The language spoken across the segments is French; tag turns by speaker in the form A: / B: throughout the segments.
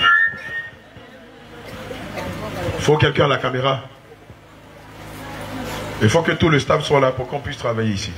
A: Faut quelqu'un à la caméra. Il faut que tout le staff soit là pour qu'on puisse travailler ici.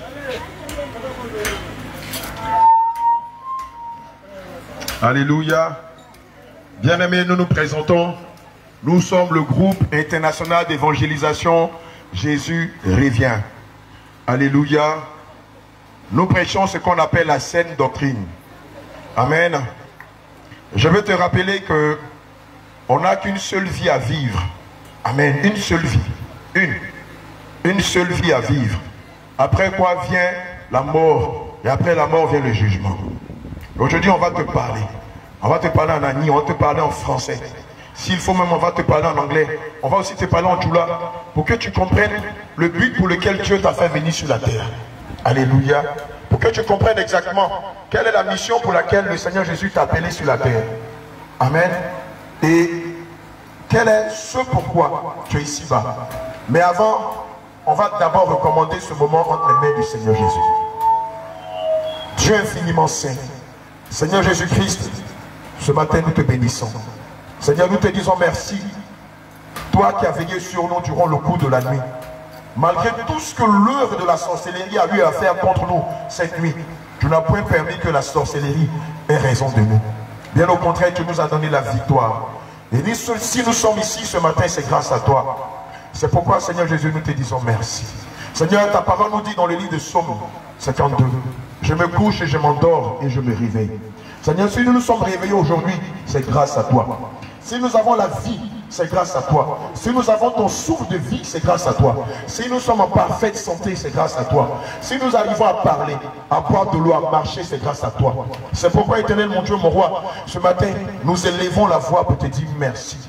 A: Alléluia. Bien-aimés, nous nous présentons. Nous sommes le groupe international d'évangélisation Jésus revient. Alléluia. Nous prêchons ce qu'on appelle la saine doctrine. Amen. Je veux te rappeler que on n'a qu'une seule vie à vivre. Amen. Une seule vie. Une seule vie à vivre. Après quoi vient la mort. Et après la mort vient le jugement. Aujourd'hui, on va te parler. On va te parler en ani, on va te parler en français. S'il faut même, on va te parler en anglais. On va aussi te parler en djoula. Pour que tu comprennes le but pour lequel Dieu t'a fait venir sur la terre. Alléluia. Pour que tu comprennes exactement quelle est la mission pour laquelle le Seigneur Jésus t'a appelé sur la terre. Amen. Et quel est ce pourquoi tu es ici-bas. Mais avant, on va d'abord recommander ce moment entre les mains du Seigneur Jésus. Dieu infiniment saint. Seigneur Jésus-Christ, ce matin nous te bénissons. Seigneur, nous te disons merci. Toi qui as veillé sur nous durant le cours de la nuit. Malgré tout ce que l'œuvre de la sorcellerie a eu à faire contre nous cette nuit, tu n'as point permis que la sorcellerie ait raison de nous. Bien au contraire, tu nous as donné la victoire. Et si nous sommes ici ce matin, c'est grâce à toi. C'est pourquoi, Seigneur Jésus, nous te disons merci. Seigneur, ta parole nous dit dans le livre de Psaume 52, je me couche et je m'endors et je me réveille. Seigneur, si nous nous sommes réveillés aujourd'hui, c'est grâce à toi. Si nous avons la vie, c'est grâce à toi. Si nous avons ton souffle de vie, c'est grâce à toi. Si nous sommes en parfaite santé, c'est grâce à toi. Si nous arrivons à parler, à boire de l'eau, à marcher, c'est grâce à toi. C'est pourquoi, Éternel, mon Dieu, mon roi, ce matin, nous élevons la voix pour te dire merci.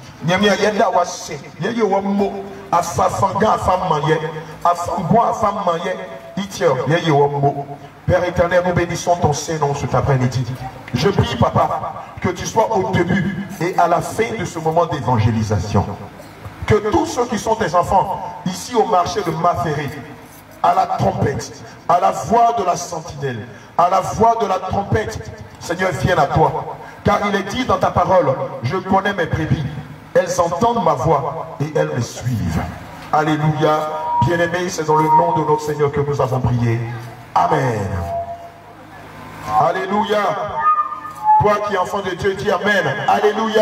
A: Père éternel, nous bénissons ton Saint-Nom cet après-midi. Je prie, Papa, que tu sois au début et à la fin de ce moment d'évangélisation. Que tous ceux qui sont tes enfants, ici au marché de Maféré, à la trompette, à la voix de la sentinelle, à la voix de la trompette, Seigneur, vienne à toi. Car il est dit dans ta parole, je connais mes brebis, elles entendent ma voix et elles me suivent. Alléluia. Bien-aimés, c'est dans le nom de notre Seigneur que nous avons prié. Amen. Alléluia. Toi qui es enfant de Dieu, dis Amen. Alléluia.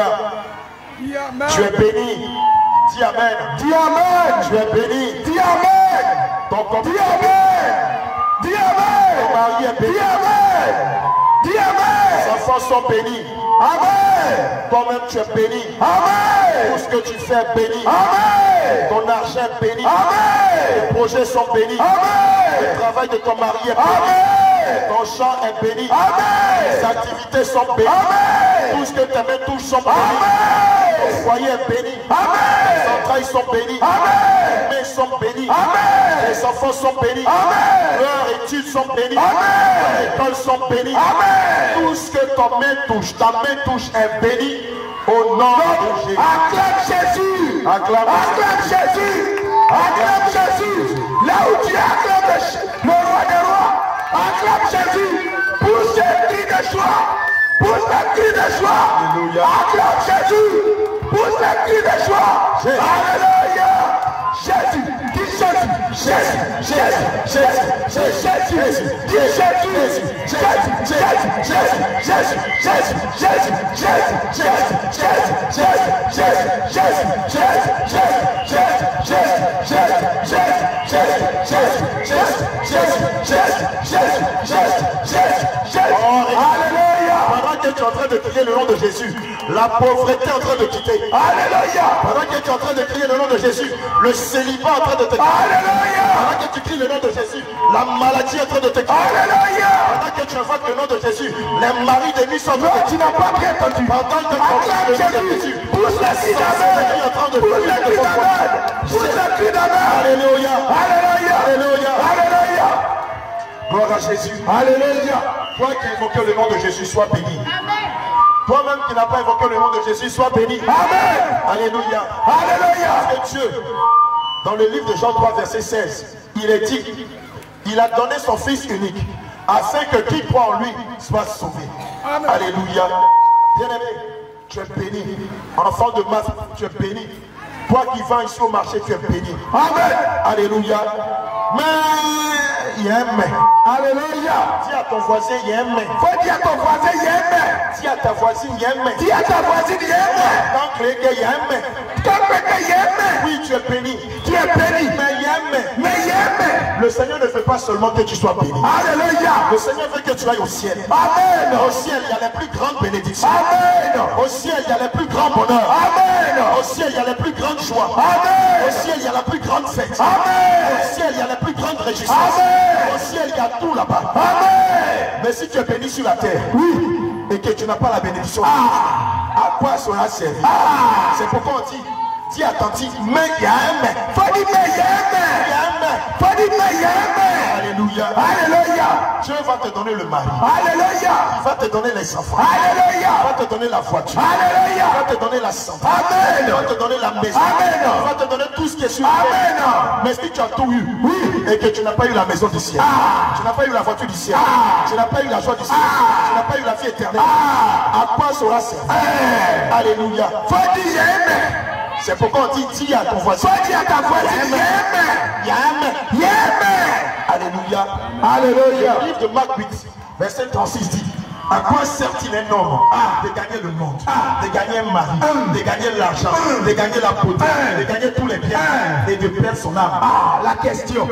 A: Tu es béni. Dis Amen. Dis Amen. Tu es béni. Dis Amen. Ton compagnon. Dis Amen. Dis Amen. Ton mari est béni. Dis Amen. Dis Amen. Les enfants sont bénis. Amen. Toi-même tu es béni. Amen. Tout ce que tu fais est béni. Amen. Ton argent est béni. Amen. Les projets sont bénis. Amen. Le travail de ton mari est béni. Amen. Ton champ est béni. Amen. Les activités sont bénies. Amen. Tout ce que tes mains touchent sont bénis. Amen. Ton foyer est béni. Amen. Les entrailles sont bénies. Amen. Les mains sont bénies. Amen. Les enfants sont bénis. Amen. Leurs études sont bénies. Amen. Les écoles sont bénies. Amen. Tout ce que ton main touche, ta main touche est bénie. Au nom de Jésus. Acclame Jésus. Acclame Jésus. Acclame Jésus. Là où tu acclames le roi des rois. Acclame Jésus. Pousse les cris de joie. Pousse les cris de joie. Alléluia. Acclame Jésus. Pousse les cris de joie. Alléluia. Jésus. Dis Jésus. Jésus. Jésus. Jésus. Jésus. Jésus. Dis Jésus. Jésus. Jésus. Jésus. Jésus. Jésus. Jésus. Jésus. Jésus. Jésus. Jésus. Pendant que tu es en train de crier le nom de Jésus, la pauvreté est en train de quitter. Alléluia. Pendant que tu es en train de crier le nom de Jésus, le célibat est en train de te quitter. Alléluia. Pendant que tu cries le nom de Jésus, la maladie est en train de te quitter. Alléluia. Pendant que tu invoques le nom de Jésus, les maris de nuit sont en train de te quitter. Tu n'as pas bien entendu. Pendant que tu invoques le nom de Jésus, pousse la crie d'Amen. Pousse la crie d'Amen. Pousse la crie d'Amen. Alléluia. Alléluia. Alléluia. Alléluia. Gloire à Jésus. Alléluia. Toi qui invoques le nom de Jésus, sois béni. Amen. Toi-même qui n'as pas invoqué le nom de Jésus, sois béni. Amen. Alléluia. Alléluia. Parce que Dieu, dans le livre de Jean 3, verset 16, il est dit, il a donné son Fils unique, afin que qui croit en lui soit sauvé. Amen. Alléluia. Bien-aimé, tu es béni. Enfant de Marthe, tu es béni. Toi qui vends ici au marché, tu es béni. Amen. Alléluia. Mais il y a un mais. Alléluia. Dis à ton voisin, il y a un mais. Faut dire à ton voisin, il y a un mais. Dis à ta voisine, il y a un mais. Dis à ta voisine, il y a un mais. Quand il y a un mais. Il y a un mais. Oui, tu es béni. Tu es béni. Mais il y a un mais. Mais il y a un mais. Le Seigneur ne veut pas seulement que tu sois béni. Alléluia. Le Seigneur veut que tu ailles au ciel. Amen. Au ciel, il y a les plus grandes bénédictions. Amen. Au ciel, il y a les plus grands bonheurs. Amen. Au ciel, il y a les plus grandes joies. Amen. Au ciel, il y a la plus grande fête. Amen. Au ciel, il y a les plus grandes réjouissances. Amen. Au ciel, il y a tout là-bas. Amen. Mais si tu es béni sur la terre, oui, et que tu n'as pas la bénédiction, à quoi sera servi? C'est pourquoi on dit, dis attentif, mais il y a un mais. Faut dire mais il y a un mais. Il y a un mais. Faut dire mais il y a un mais. Alléluia. Alléluia. Dieu va te donner le mari. Alléluia. Il va te donner les enfants. Alléluia. Il va te donner la voiture. Alléluia. Il va te donner la santé. Amen. Il va te donner la maison. Amen. Il va te donner tout ce qui est sur terre. Amen. Mais si tu as tout eu, oui, et que tu n'as pas eu la maison du ciel, tu n'as pas eu la voiture du ciel, tu n'as pas eu la joie du ciel, tu n'as pas eu la vie éternelle, à quoi sera servi? Alléluia. Faut dire amen. C'est pourquoi on dit, dis à ton voisin. Faut dire à ta voisine, il y a un mais. Il y a un mais. Alléluia. Alléluia. Le livre de Marc 8, verset 36 dit, à quoi sert-il un homme de gagner le monde, de gagner un mari, de gagner l'argent, de gagner la beauté, de gagner tous les biens et de perdre son âme? La question.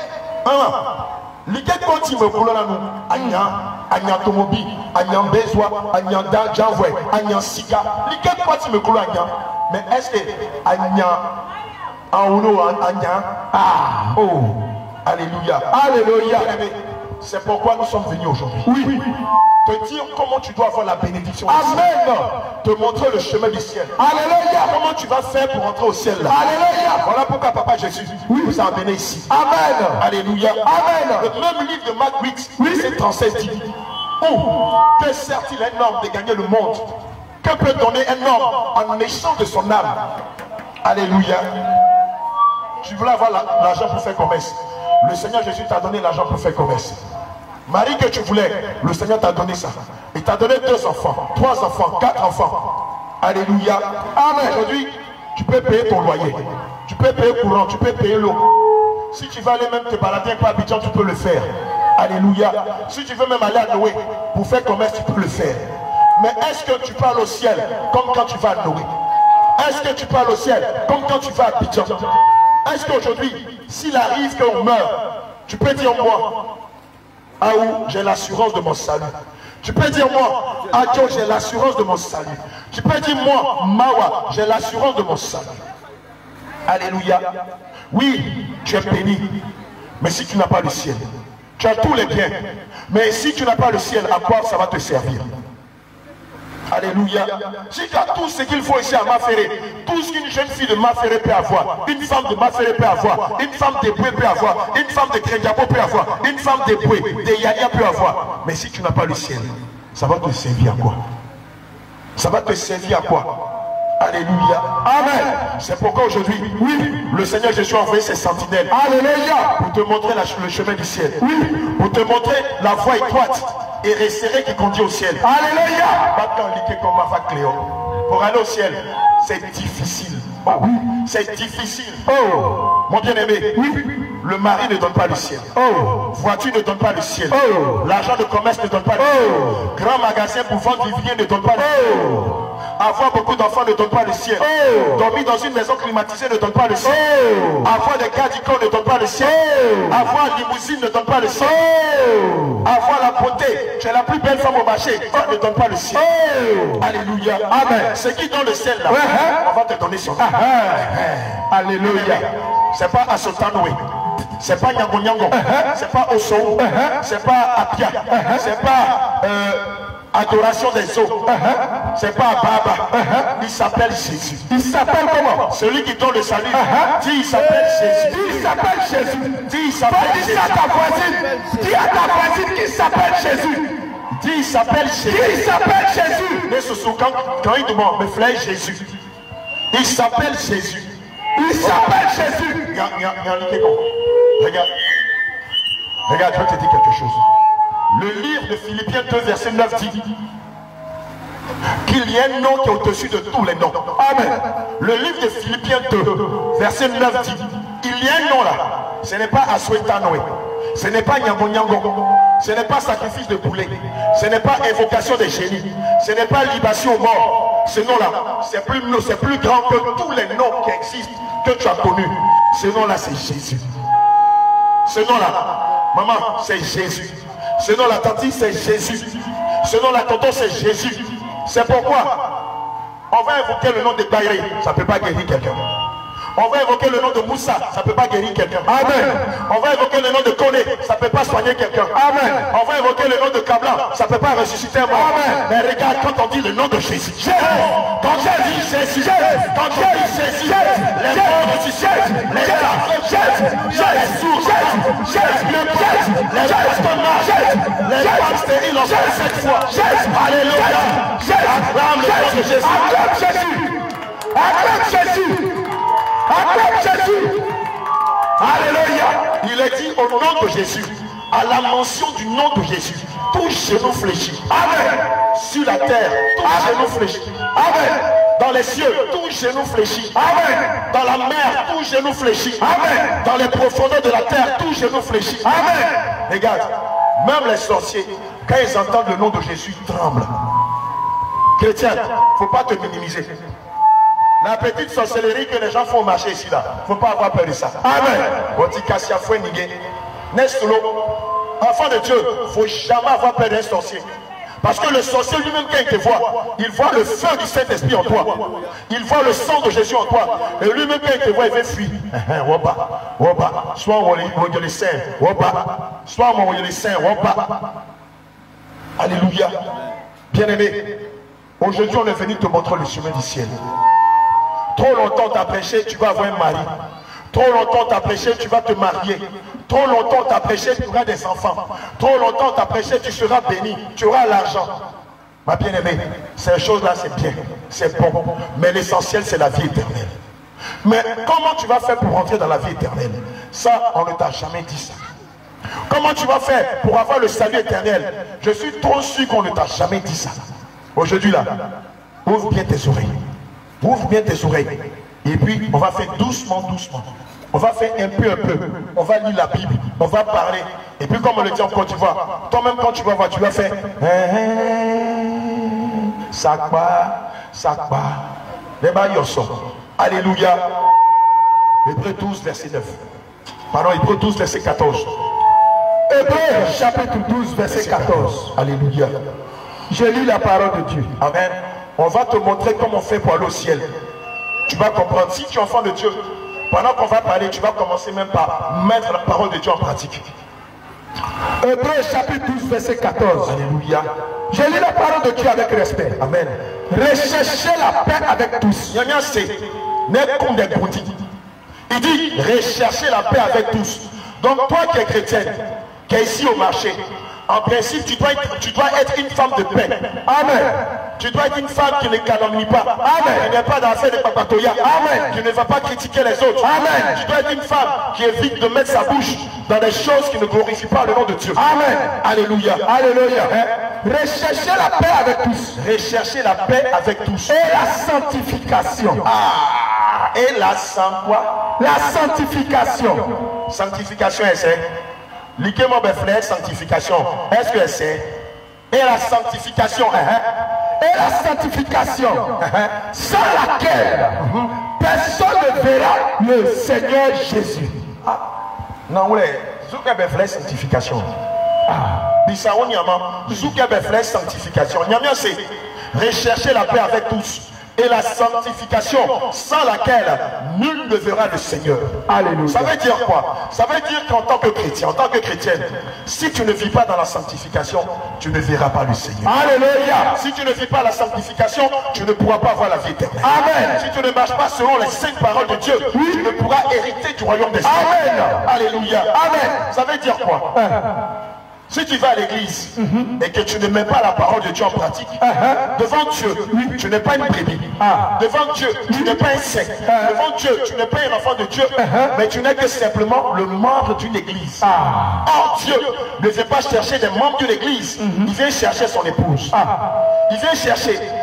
A: Liquide quand tu me voulais là nous, Agnan Tomobi, Agnan Bezwa, Agnan Janvoy, Agnan Sika. Liquide quand tu me voulais Agnan. Mais est-ce que Agnan Aouno Agnan? Oh, alléluia, alléluia. C'est pourquoi nous sommes venus aujourd'hui. Oui. Te dire comment tu dois avoir la bénédiction. Amen. Te montrer le chemin du ciel. Alléluia. Comment tu vas faire pour entrer au ciel là. Alléluia. Voilà pourquoi Papa Jésus vous a amené ici. Amen. Alléluia. Amen. Le même livre de Marc 8, verset 36 dit, que sert-il un homme de gagner le monde? Que peut donner un homme en échange de son âme? Alléluia. Tu voulais avoir l'argent pour faire commerce. Le Seigneur Jésus t'a donné l'argent pour faire commerce. Marie que tu voulais, le Seigneur t'a donné ça. Il t'a donné 2 enfants, 3 enfants, 4 enfants. Alléluia. Amen. Aujourd'hui, tu peux payer ton loyer. Tu peux payer courant, tu peux payer l'eau. Si tu vas aller même te balader par Abidjan, tu peux le faire. Alléluia. Si tu veux même aller à Noé pour faire commerce, tu peux le faire. Mais est-ce que tu parles au ciel comme quand tu vas à Noé? Est-ce que tu parles au ciel comme quand tu vas à Abidjan? Est-ce qu'aujourd'hui, s'il arrive qu'on meurt, tu peux dire moi, où j'ai l'assurance de mon salut. Tu peux dire moi, Adjo, j'ai l'assurance de mon salut. Tu peux dire moi, Mawa, j'ai l'assurance de mon salut. Alléluia. Oui, tu es béni. Mais si tu n'as pas le ciel, tu as tous les biens. Mais si tu n'as pas le ciel, à quoi ça va te servir? Alléluia. Si tu as tout ce qu'il faut ici à Maféré, tout ce qu'une jeune fille de Maféré peut avoir, une femme de Maféré peut avoir, une femme de Boué peut avoir, une femme de Krendiapo peut avoir, une femme de Boué, de Yaya peut avoir. Mais si tu n'as pas le ciel, ça va te servir à quoi? Ça va te servir à quoi? Alléluia. Amen. C'est pourquoi aujourd'hui, oui, le Seigneur Jésus a envoyé ses sentinelles. Alléluia. Pour te montrer le chemin du ciel. Oui. Pour te montrer la voie étroite et resserrée qui conduit au ciel. Alléluia. Pour aller au ciel, c'est difficile. Oh, oui. C'est difficile. Oh, mon bien-aimé, oui. Le mari ne donne pas le ciel. Oh, voiture ne donne pas le ciel. Oh, l'argent de commerce ne donne pas le ciel. Grand magasin pour vendre du vivien ne donne pas le ciel. Avoir beaucoup d'enfants ne donne pas le ciel. Dormir dans une maison climatisée ne donne pas le ciel. Avoir des gardes d'icônes ne donne pas le ciel. Avoir une limousine ne donne pas le ciel. Avoir la beauté, tu es la plus belle femme au marché, ça ne donne pas le ciel. Alléluia. Amen. Ce qui donne le ciel là, on va te donner son âme. Alléluia. C'est pas à Sotanoué. C'est pas Nyango Nyango. C'est pas Osso. C'est pas Apia. C'est pas adoration des eaux. C'est pas Baba. Il s'appelle Jésus. Il s'appelle comment? Celui qui donne le salut. Dis il s'appelle Jésus. Dis il s'appelle Jésus. Dis il s'appelle Jésus. Dis à ta voisine. Dis à ta voisine qu'il s'appelle Jésus. Dis il s'appelle Jésus. Dis il s'appelle Jésus. Mais ce soir quand il demande, mes frères Jésus. Il s'appelle Jésus. Il s'appelle Jésus. Regarde. Regarde, je vais te dire quelque chose. Le livre de Philippiens 2, verset 9 dit, qu'il y ait un nom qui est au-dessus de tous les noms. Amen. Le livre de Philippiens 2, verset 9 dit, il y a un nom là. Ce n'est pas Aswetanoé. Ce n'est pas Nyango Nyango. Ce n'est pas sacrifice de poulet. Ce n'est pas évocation des génies. Ce n'est pas libation aux morts. Ce nom là, c'est plus grand que tous les noms qui existent, que tu as connus. Ce nom là, c'est Jésus. Ce nom là, maman, c'est Jésus. Ce nom là, tante, c'est Jésus. Ce nom là, tonton, c'est Jésus. C'est pourquoi on va évoquer le nom de Bayré, ça ne peut pas guérir quelqu'un. On va évoquer le nom de Moussa, ça ne peut pas guérir quelqu'un. Amen. On va évoquer le nom de Koné, ça ne peut pas soigner quelqu'un. Amen. On va évoquer le nom de Kabla, ça ne peut pas ressusciter un mort. Amen. Mais regarde, quand on dit le nom de Jésus, quand j'ai dit Jésus, quand j'ai dit Jésus, les morts ressuscitent, les sourds, les pasteurs marchent, les femmes stériles en font 7 fois. Alléluia. Acclame le nom de Jésus. Acclame Jésus. Acclame Jésus. Acclame Jésus. Alléluia. Il est dit au nom de Jésus, à la mention du nom de Jésus, tout genou fléchit. Amen. Sur la terre, tout genou fléchit. Amen. Dans les cieux, tout genou fléchit. Amen. Dans la mer, tout genou fléchit. Amen. Dans les profondeurs de la terre, tout genou fléchit. Amen. Regarde, même les sorciers, quand ils entendent le nom de Jésus, ils tremblent. Chrétien, il ne faut pas te minimiser. La petite sorcellerie que les gens font marcher ici là, il ne faut pas avoir peur de ça. Amen. Enfant de Dieu, il ne faut jamais avoir peur d'un sorcier. Parce que le sorcier lui-même, quand il te voit, il voit le feu du Saint-Esprit en toi. Il voit le sang de Jésus en toi. Et lui-même, quand il te voit, il veut fuir. Soit on les saints, soit on les saints. Alléluia. Bien-aimé, aujourd'hui, on est venu te montrer le chemin du ciel. Trop longtemps t'as prêché, tu vas avoir un mari. Trop longtemps t'as prêché, tu vas te marier. Trop longtemps t'as prêché, tu auras des enfants. Trop longtemps t'as prêché, tu seras béni. Tu auras l'argent. Ma bien-aimée, ces choses-là c'est bien, c'est bon. Mais l'essentiel c'est la vie éternelle. Mais comment tu vas faire pour rentrer dans la vie éternelle? Ça, on ne t'a jamais dit ça. Comment tu vas faire pour avoir le salut éternel? Je suis trop sûr qu'on ne t'a jamais dit ça. Aujourd'hui là, ouvre bien tes oreilles. Ouvre bien tes oreilles. Et puis, on va faire doucement, doucement. On va faire un peu. On va lire la Bible. On va parler. Et puis, comme on le dit en Côte d'Ivoire, toi-même, quand tu vas voir, tu vas faire. Sakba. Alléluia. Hébreux 12, verset 9. Pardon, Hébreux 12, verset 14. Hébreux, chapitre 12, verset 14. Alléluia. Je lis la parole de Dieu. Amen. On va te montrer comment on fait pour aller au ciel. Tu vas comprendre. Si tu es enfant de Dieu, pendant qu'on va parler, tu vas commencer même par mettre la parole de Dieu en pratique. Hébreux chapitre 12, verset 14. Alléluia. Je lis la parole de Dieu avec respect. Amen. Recherchez la paix avec tous. Il dit, recherchez la paix avec tous. Donc toi qui es chrétienne, qui es ici au marché, en principe, tu dois être une femme de paix. Amen. Tu dois être une femme qui ne calomnie pas. Amen. Qui n'est pas dans l'affaire de papatoya. Amen. Qui ne va pas critiquer les autres. Amen. Tu dois être une femme qui évite de mettre sa bouche dans des choses qui ne glorifient pas le nom de Dieu. Amen. Alléluia. Alléluia. Recherchez la paix avec tous. Recherchez la paix avec tous. Et la sanctification. Et la quoi? La sanctification. Sanctification, c'est liquez mon frère, sanctification. Est-ce que c'est? Et la sanctification. Et la sanctification. Sans laquelle personne ne verra le Seigneur Jésus. Non, oui. Zouké frère, sanctification. Bissaou Nyama. Zouké frère, sanctification. Nyama, c'est rechercher la paix avec tous. Et la sanctification sans laquelle nul ne verra le Seigneur. Alléluia. Ça veut dire quoi? Ça veut dire qu'en tant que chrétien, en tant que chrétienne, si tu ne vis pas dans la sanctification, tu ne verras pas le Seigneur. Alléluia. Si tu ne vis pas la sanctification, tu ne pourras pas avoir la vie éternelle. Amen. Si tu ne marches pas selon les saintes paroles de Dieu, tu ne pourras hériter du royaume des cieux. Amen. Alléluia. Amen. Ça veut dire quoi? Si tu vas à l'église et que tu ne mets pas la parole de Dieu en pratique, devant Dieu, tu n'es pas une brebis. Devant Dieu, tu n'es pas un saint. Devant Dieu, tu n'es pas un enfant de Dieu, mais tu n'es que simplement le membre d'une église. Or, Dieu ne vient pas chercher des membres d'une église, il vient chercher son épouse. Il vient chercher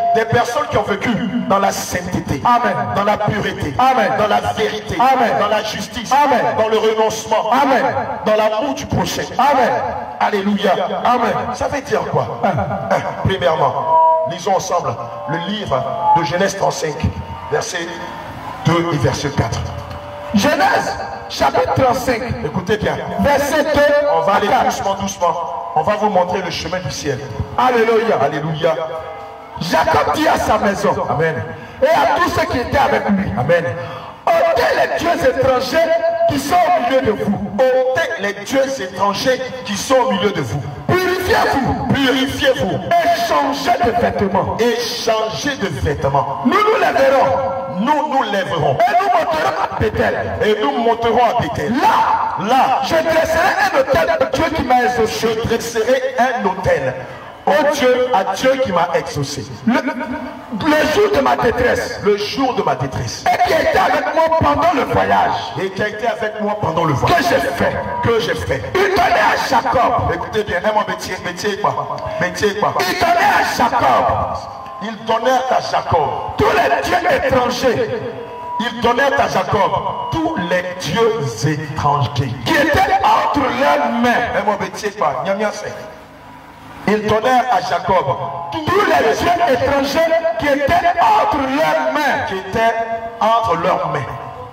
A: des personnes qui ont vécu dans la sainteté,
B: Amen.
A: dans la pureté,
B: Amen.
A: dans la vérité,
B: Amen.
A: dans la justice,
B: Amen.
A: dans le renoncement,
B: Amen.
A: dans l'amour du prochain.
B: Amen.
A: Alléluia.
B: Amen.
A: Ça veut dire quoi? Premièrement, lisons ensemble le livre de Genèse 35, verset 2 et verset 4.
B: Genèse, chapitre 35.
A: Écoutez bien.
B: Verset 2.
A: On va aller
B: à 4.
A: doucement, doucement. On va vous montrer le chemin du ciel.
B: Alléluia.
A: Alléluia.
B: Jacob dit à sa maison.
A: Amen.
B: Et à tous ceux qui étaient avec lui.
A: Amen.
B: Ôtez les dieux étrangers qui sont au milieu de vous.
A: Ôtez les dieux étrangers qui sont au milieu de vous.
B: Purifiez-vous.
A: Purifiez-vous.
B: Et changez de vêtements.
A: Et changez de vêtements.
B: Nous nous lèverons.
A: Nous nous lèverons.
B: Et nous monterons à Bethel.
A: Et nous monterons à Bethel.
B: Là, je dresserai un autel au Dieu qui m'a exaucé.
A: Je dresserai un autel au Dieu, à Dieu qui m'a exaucé.
B: Le jour de ma détresse.
A: Le jour de ma détresse.
B: Et qui était avec moi pendant le voyage.
A: Et qui a été avec moi pendant le voyage.
B: Que j'ai fait.
A: Que j'ai fait.
B: Il donnait à Jacob.
A: Écoutez bien, un métier quoi. Métier quoi.
B: Il donnait à Jacob.
A: Ils donnèrent à Jacob
B: Tous les dieux étrangers.
A: Ils donnèrent à Jacob tous les dieux étrangers
B: Qui étaient entre leurs mains.
A: Un métier quoi. Ils donnèrent à Jacob
B: Tous les dieux étrangers qui étaient entre leurs mains.
A: Qui étaient entre leurs mains.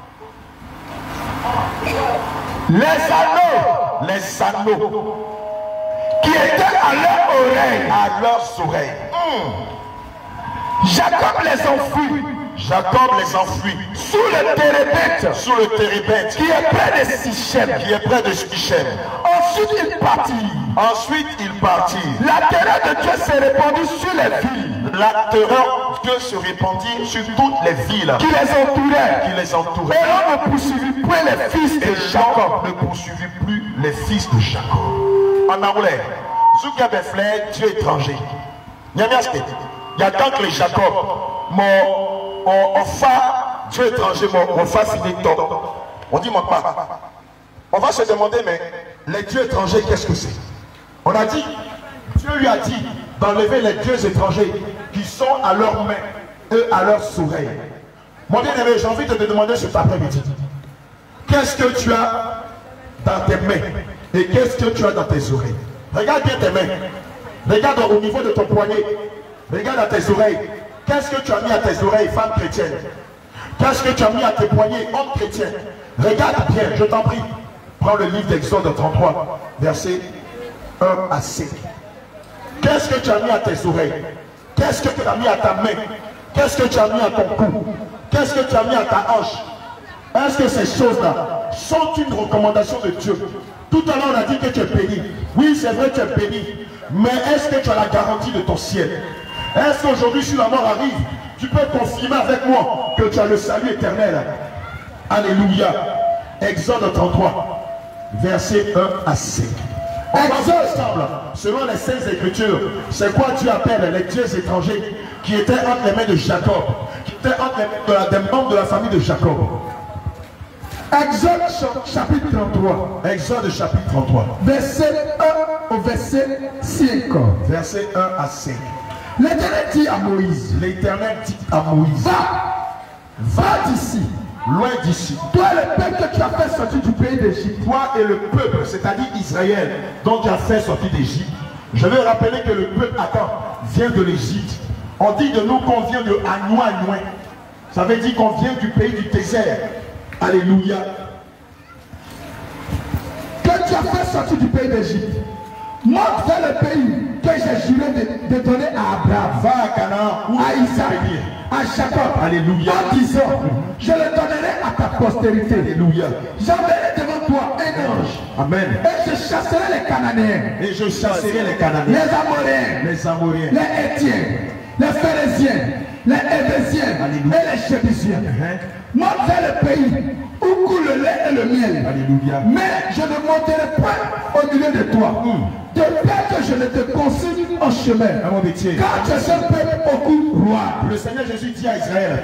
A: Les anneaux
B: qui étaient à leurs oreilles.
A: À leurs oreilles.
B: Jacob les enfuit.
A: Jacob les enfuit.
B: Sous le térébète.
A: Sous le térébète.
B: Qui est près de Sichem.
A: Qui est près de Sichem.
B: Ensuite il partit.
A: Ensuite il partit.
B: La terreur de Dieu s'est répandue sur les villes.
A: La terreur de Dieu se répandit sur toutes les villes.
B: Qui les entouraient.
A: Qui les entouraient.
B: Et l'on ne poursuivit plus les fils de Jacob.
A: Ne poursuivit plus les fils de Jacob. En anglais, Zoukabeflé, Dieu étranger. Il y a tant que les Jacob, on fait Dieu étranger, on fait finir top. On dit mon pas. On va se demander, mais les dieux étrangers, qu'est-ce que c'est? On a dit, Dieu lui a dit d'enlever les dieux étrangers qui sont à leurs mains et à leurs oreilles. Mon bien-aimé, j'ai envie de te demander cet après-midi, qu'est-ce que tu as dans tes mains et qu'est-ce que tu as dans tes oreilles? Regarde bien tes mains. Regarde au niveau de ton poignet. Regarde à tes oreilles. Qu'est-ce que tu as mis à tes oreilles, femme chrétienne? Qu'est-ce que tu as mis à tes poignets, homme chrétien? Regarde bien, je t'en prie. Prends le livre d'Exode 33, versets 1 à 5. Qu'est-ce que tu as mis à tes oreilles? Qu'est-ce que tu as mis à ta main? Qu'est-ce que tu as mis à ton cou? Qu'est-ce que tu as mis à ta hanche? Est-ce que ces choses-là sont une recommandation de Dieu? Tout à l'heure, on a dit que tu es béni. Oui, c'est vrai, tu es béni. Mais est-ce que tu as la garantie de ton ciel? Est-ce qu'aujourd'hui, si la mort arrive, tu peux confirmer avec moi que tu as le salut éternel? Alléluia. Exode 33, versets 1 à 5. On va voir ensemble, selon les Saintes Écritures, c'est quoi Dieu appelle les dieux étrangers qui étaient entre les mains de Jacob, qui étaient entre les mains des membres de la famille de Jacob.
B: Exode chapitre 33.
A: Exode chapitre 33.
B: Verset 1 au verset 5.
A: Verset 1 à 5.
B: L'Éternel dit à Moïse.
A: L'Éternel dit à Moïse.
B: Va d'ici.
A: Loin d'ici.
B: Toi et le peuple que tu as fait sortir du pays d'Égypte.
A: Toi et le peuple, c'est-à-dire Israël, dont tu as fait sortir d'Égypte. Je veux rappeler que le peuple vient de l'Égypte. On dit de nous qu'on vient de Anouin. Ça veut dire qu'on vient du pays du désert. Alléluia.
B: Que tu as fait sortir du pays d'Égypte. Monte vers le pays que j'ai juré de donner à Abraham.
A: Va à Canaan,
B: à Isaac, à Jacob.
A: Alléluia.
B: En disant, je le donnerai à ta postérité.
A: Alléluia.
B: J'enverrai devant toi un ange.
A: Amen.
B: Et je chasserai les Cananéens.
A: Et je chasserai les Cananéens.
B: Les Amoréens. Les Hétiens. Les Phéréziens. Les Hévésiens. Et les Jébusiens. Monte vers le pays où coule le lait et le miel.
A: Alléluia.
B: Mais je ne monterai pas au milieu de toi. De peur que je ne te consigne en chemin. Car tu es un peuple beaucoup roi.
A: Le Seigneur Jésus dit à Israël,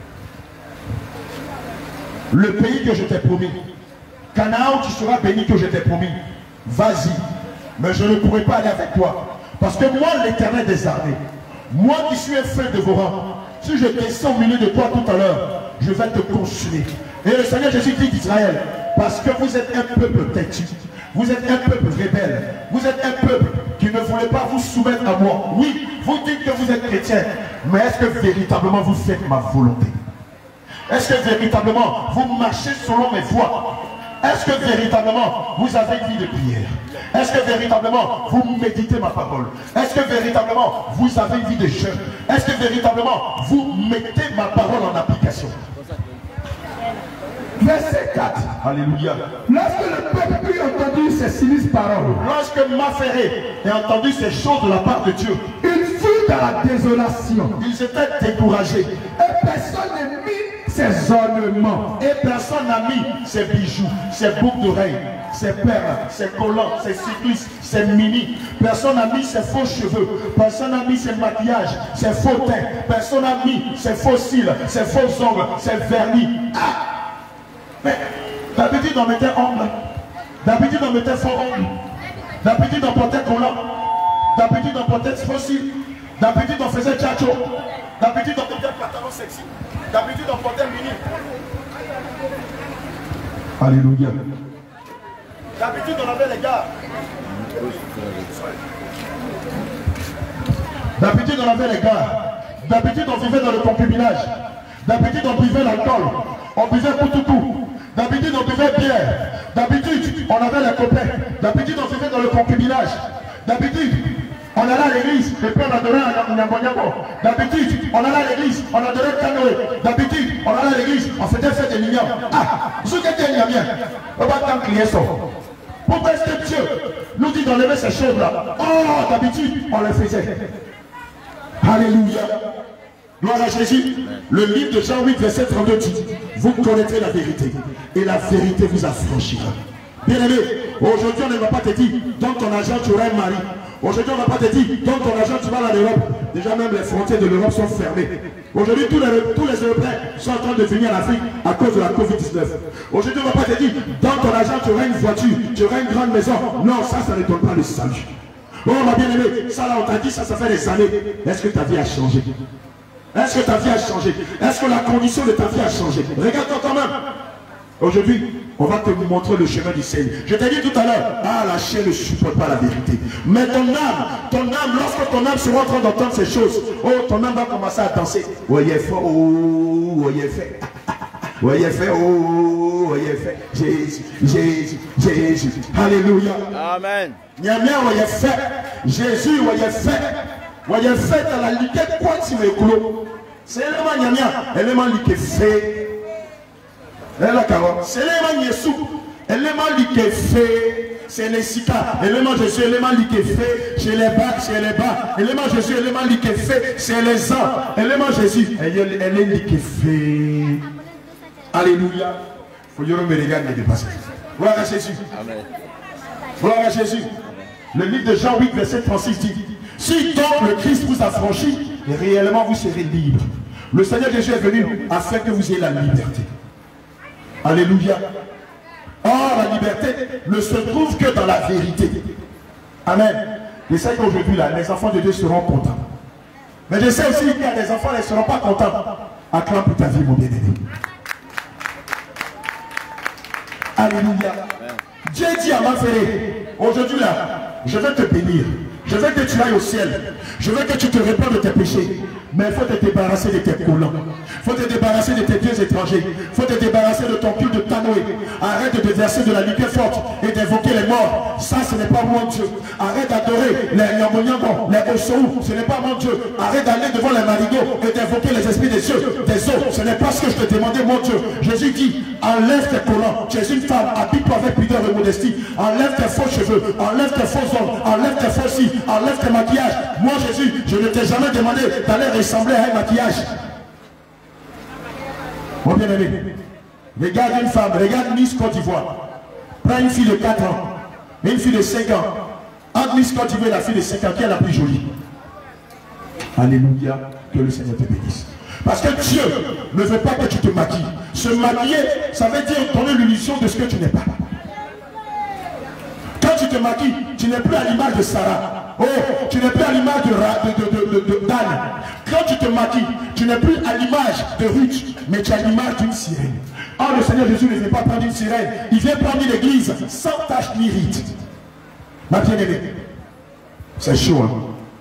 A: le pays que je t'ai promis, Canaan où tu seras béni que je t'ai promis, vas-y. Mais je ne pourrai pas aller avec toi. Parce que moi, l'Éternel des armées,
C: moi qui suis un feu dévorant, si je descends au milieu de toi tout à l'heure, je vais te consumer. Et le Seigneur Jésus dit d'Israël, parce que vous êtes un peuple têtu, vous êtes un peuple rebelle, vous êtes un peuple qui ne voulait pas vous soumettre à moi. Oui, vous dites que vous êtes chrétien, mais est-ce que véritablement vous faites ma volonté? Est-ce que véritablement vous marchez selon mes voies? Est-ce que véritablement vous avez une vie de prière? Est-ce que véritablement vous méditez ma parole? Est-ce que véritablement vous avez une vie de jeûne? Est-ce que véritablement vous mettez ma parole en application?
B: Verset 4.
C: Alléluia.
B: Lorsque le peuple eut entendu ces sinistres paroles,
C: Lorsque Maphéré a entendu ces choses de la part de Dieu,
B: il fut dans la désolation.
C: ils étaient découragés.
B: Et personne n'a mis ses ornements.
C: Et personne n'a mis ses bijoux, ses boucles d'oreilles, ses perles, ses collants, ses cyclistes, ses mini. Personne n'a mis ses faux cheveux. Personne n'a mis ses maquillages, ses faux teints. Personne n'a mis ses faux cils, ses faux ongles, ses vernis. Ah! Mais d'habitude on mettait ongles. D'habitude on mettait faux ongles. D'habitude on portait collant. D'habitude on portait faux cils. D'habitude on faisait tchacho. D'habitude on portait pantalon sexy. D'habitude on portait mini. Alléluia. D'habitude on avait les gars. D'habitude on avait les gars. D'habitude on vivait dans le concubinage. D'habitude on buvait l'alcool. On buvait tout. D'habitude on buvait bière. D'habitude on avait les copains. D'habitude on vivait dans le concubinage. D'habitude on allait à l'église et puis on adorait un Nyambo. D'habitude on allait à l'église, on adorait Canoë. D'habitude on allait à l'église, on faisait fête des Nignans. Ah, ce qui était Niamien, on va t'en crier ça. Pourquoi est-ce que Dieu nous dit d'enlever ces choses-là? Oh, d'habitude on les faisait. Alléluia. Gloire à Jésus. Le livre de Jean 8, verset 32 dit, vous connaîtrez la vérité et la vérité vous affranchira. Bien aimé, aujourd'hui on ne va pas te dire, dans ton argent tu auras un mari. Aujourd'hui on ne va pas te dire, dans ton argent tu vas à l'Europe. Déjà même les frontières de l'Europe sont fermées. Aujourd'hui tous les Européens sont en train de venir en Afrique à cause de la Covid-19. Aujourd'hui on ne va pas te dire, dans ton argent tu auras une voiture, tu auras une grande maison. Non, ça ne donne pas le salut. Oh ma bien-aimée, ça là on t'a dit, ça fait des années. Est-ce que ta vie a changé? Est-ce que ta vie a changé? Est-ce que la condition de ta vie a changé? Regarde-toi quand même. Aujourd'hui, on va te montrer le chemin du Seigneur. Je t'ai dit tout à l'heure, ah la chair ne supporte pas la vérité. Mais ton âme, lorsque ton âme sera en train d'entendre ces choses, oh ton âme va commencer à danser. Voyez fait, oh, voyez fait. Voyez fait, oh, voyez fait. Jésus. Alléluia.
D: Amen.
C: Nyamia, voyez fait. Jésus, voyez fait. Voyez fait à la liquette quoi si me clôt. C'est l'élément Nyamia, élément liquette fait. C'est l'élément Yesu, élément liquette fait. C'est les sika, élément Jésus, élément liquette fait. Chez les bas, élément Jésus, élément liquette fait. C'est les ans, élément Jésus, elle est liquette fait. Alléluia. Faut que je me regarde et dépasser. Gloire à Jésus.
D: Amen.
C: Gloire à Jésus. Le livre de Jean 8, verset 36 dit, si donc le Christ vous a franchi, réellement vous serez libre. Le Seigneur Jésus est venu afin que vous ayez la liberté. Alléluia. Or, la liberté ne se trouve que dans la vérité. Amen. Je sais qu'aujourd'hui, là, les enfants de Dieu seront contents. Mais je sais aussi qu'il y a des enfants qui ne seront pas contents. Acclame pour ta vie, mon bien-aimé. Alléluia. Dieu dit à Maphéré, aujourd'hui là, je vais te bénir. Je veux que tu ailles au ciel. Je veux que tu te répandes de tes péchés. Mais il faut te débarrasser de tes collants. Il faut te débarrasser de tes dieux étrangers. Il faut te débarrasser de ton culte de Tanoé. Arrête de te verser de la liqueur forte et d'évoquer les morts. Ça, ce n'est pas mon Dieu. Arrête d'adorer les Nyambonyango, les Osou. Ce n'est pas mon Dieu. Arrête d'aller devant les marigots et d'évoquer les esprits des cieux, des eaux. Ce n'est pas ce que je te demandais, mon Dieu. Jésus dit, enlève tes collants. Tu es une femme, habille-toi avec pudeur et modestie. Enlève tes faux cheveux, enlève tes faux ongles, enlève tes faux cils, enlève tes maquillages. Moi, Jésus, je ne t'ai jamais demandé d'aller ressembler à un maquillage. Mon bien-aimé, regarde une femme, regarde Miss Côte d'Ivoire. Prends une fille de 4 ans et une fille de 5 ans. Entre Miss Côte d'Ivoire et la fille de 5 ans, qui est la plus jolie? Alléluia, que le Seigneur te bénisse. Parce que Dieu ne veut pas que tu te maquilles. Se maquiller, ça veut dire donner l'illusion de ce que tu n'es pas. Quand tu te te maquilles, tu n'es plus à l'image de Sarah. Oh, tu n'es plus à l'image d'Anne. Quand tu te maquilles, tu n'es plus à l'image de Ruth, mais tu as l'image d'une sirène. Oh, le Seigneur Jésus ne vient pas prendre une sirène. Il vient prendre l'église sans tache ni rite. Ma bien-aimée, c'est chaud, hein?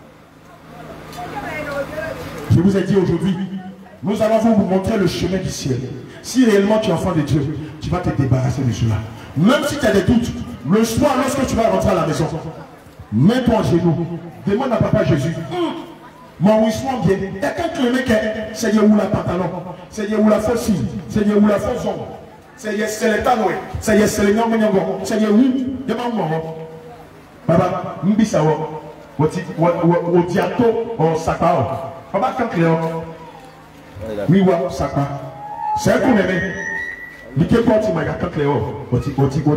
C: Je vous ai dit aujourd'hui, nous allons vous montrer le chemin du ciel. Si réellement tu es enfant de Dieu, tu vas te débarrasser de cela. Même si tu as des doutes, le soir, lorsque tu vas rentrer à la maison, mets-toi en genoux, demande à papa Jésus. Mon wissement bien. Et quand le mec est, c'est où la pantalon, c'est où la fausse fille, c'est où la fausse ombre, c'est le tanoué, c'est le nyongo, c'est où, demande moi. Baba, m'bisawo, au diato, au sakao. Baba, quand le miwa sakwa. C'est un coup m'aimer. L'ike porti maga quand le oti.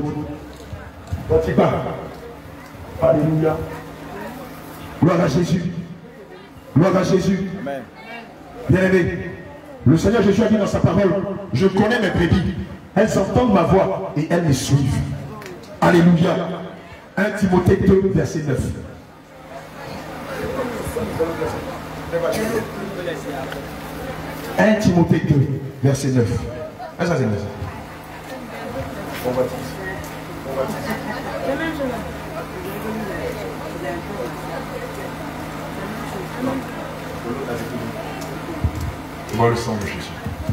C: Alléluia. Gloire à Jésus. Gloire à Jésus. Bien-aimé, le Seigneur Jésus a dit dans sa parole, je connais mes brebis. Elles entendent ma voix et elles me suivent. Alléluia. 1 Timothée 2, verset 9. « 1 Timothée 2, verset 9. » Ça c'est 9. On baptise. Vois le sang de Jésus.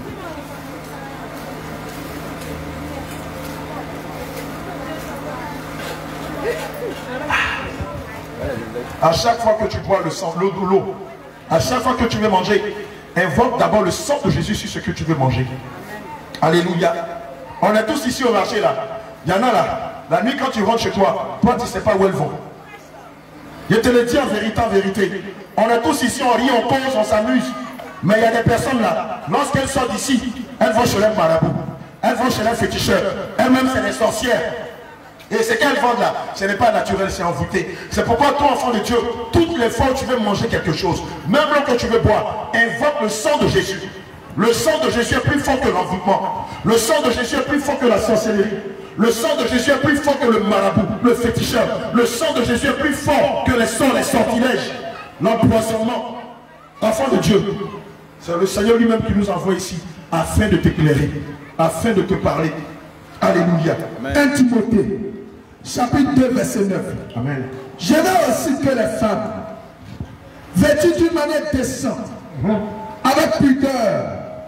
C: À chaque fois que tu bois le sang, l'eau, à chaque fois que tu veux manger, invoque d'abord le sang de Jésus sur ce que tu veux manger. Alléluia. On est tous ici au marché là. Il y en a là. La nuit quand tu rentres chez toi, toi tu ne sais pas où elles vont. Je te le dis en vérité, On est tous ici, on rit, on cause, on s'amuse. Mais il y a des personnes là, lorsqu'elles sortent d'ici, elles vont chez les marabouts. Elles vont chez les féticheurs. Elles-mêmes c'est des sorcières. Et ce qu'elles vendent là, ce n'est pas naturel, c'est envoûté. C'est pourquoi toi, enfant de Dieu, toutes les fois où tu veux manger quelque chose, même lorsque tu veux boire, invoque le sang de Jésus. Le sang de Jésus est plus fort que l'envoûtement. Le sang de Jésus est plus fort que la sorcellerie. Le sang de Jésus est plus fort que le marabout, le féticheur. Le sang de Jésus est plus fort que les sorts, les sortilèges, l'empoisonnement. Enfant de Dieu, c'est le Seigneur lui-même qui nous envoie ici afin de t'éclairer, afin de te parler. Alléluia. 1 Timothée, chapitre 2, verset 9. Amen. Je veux aussi que les femmes, vêtues d'une manière décente, avec pudeur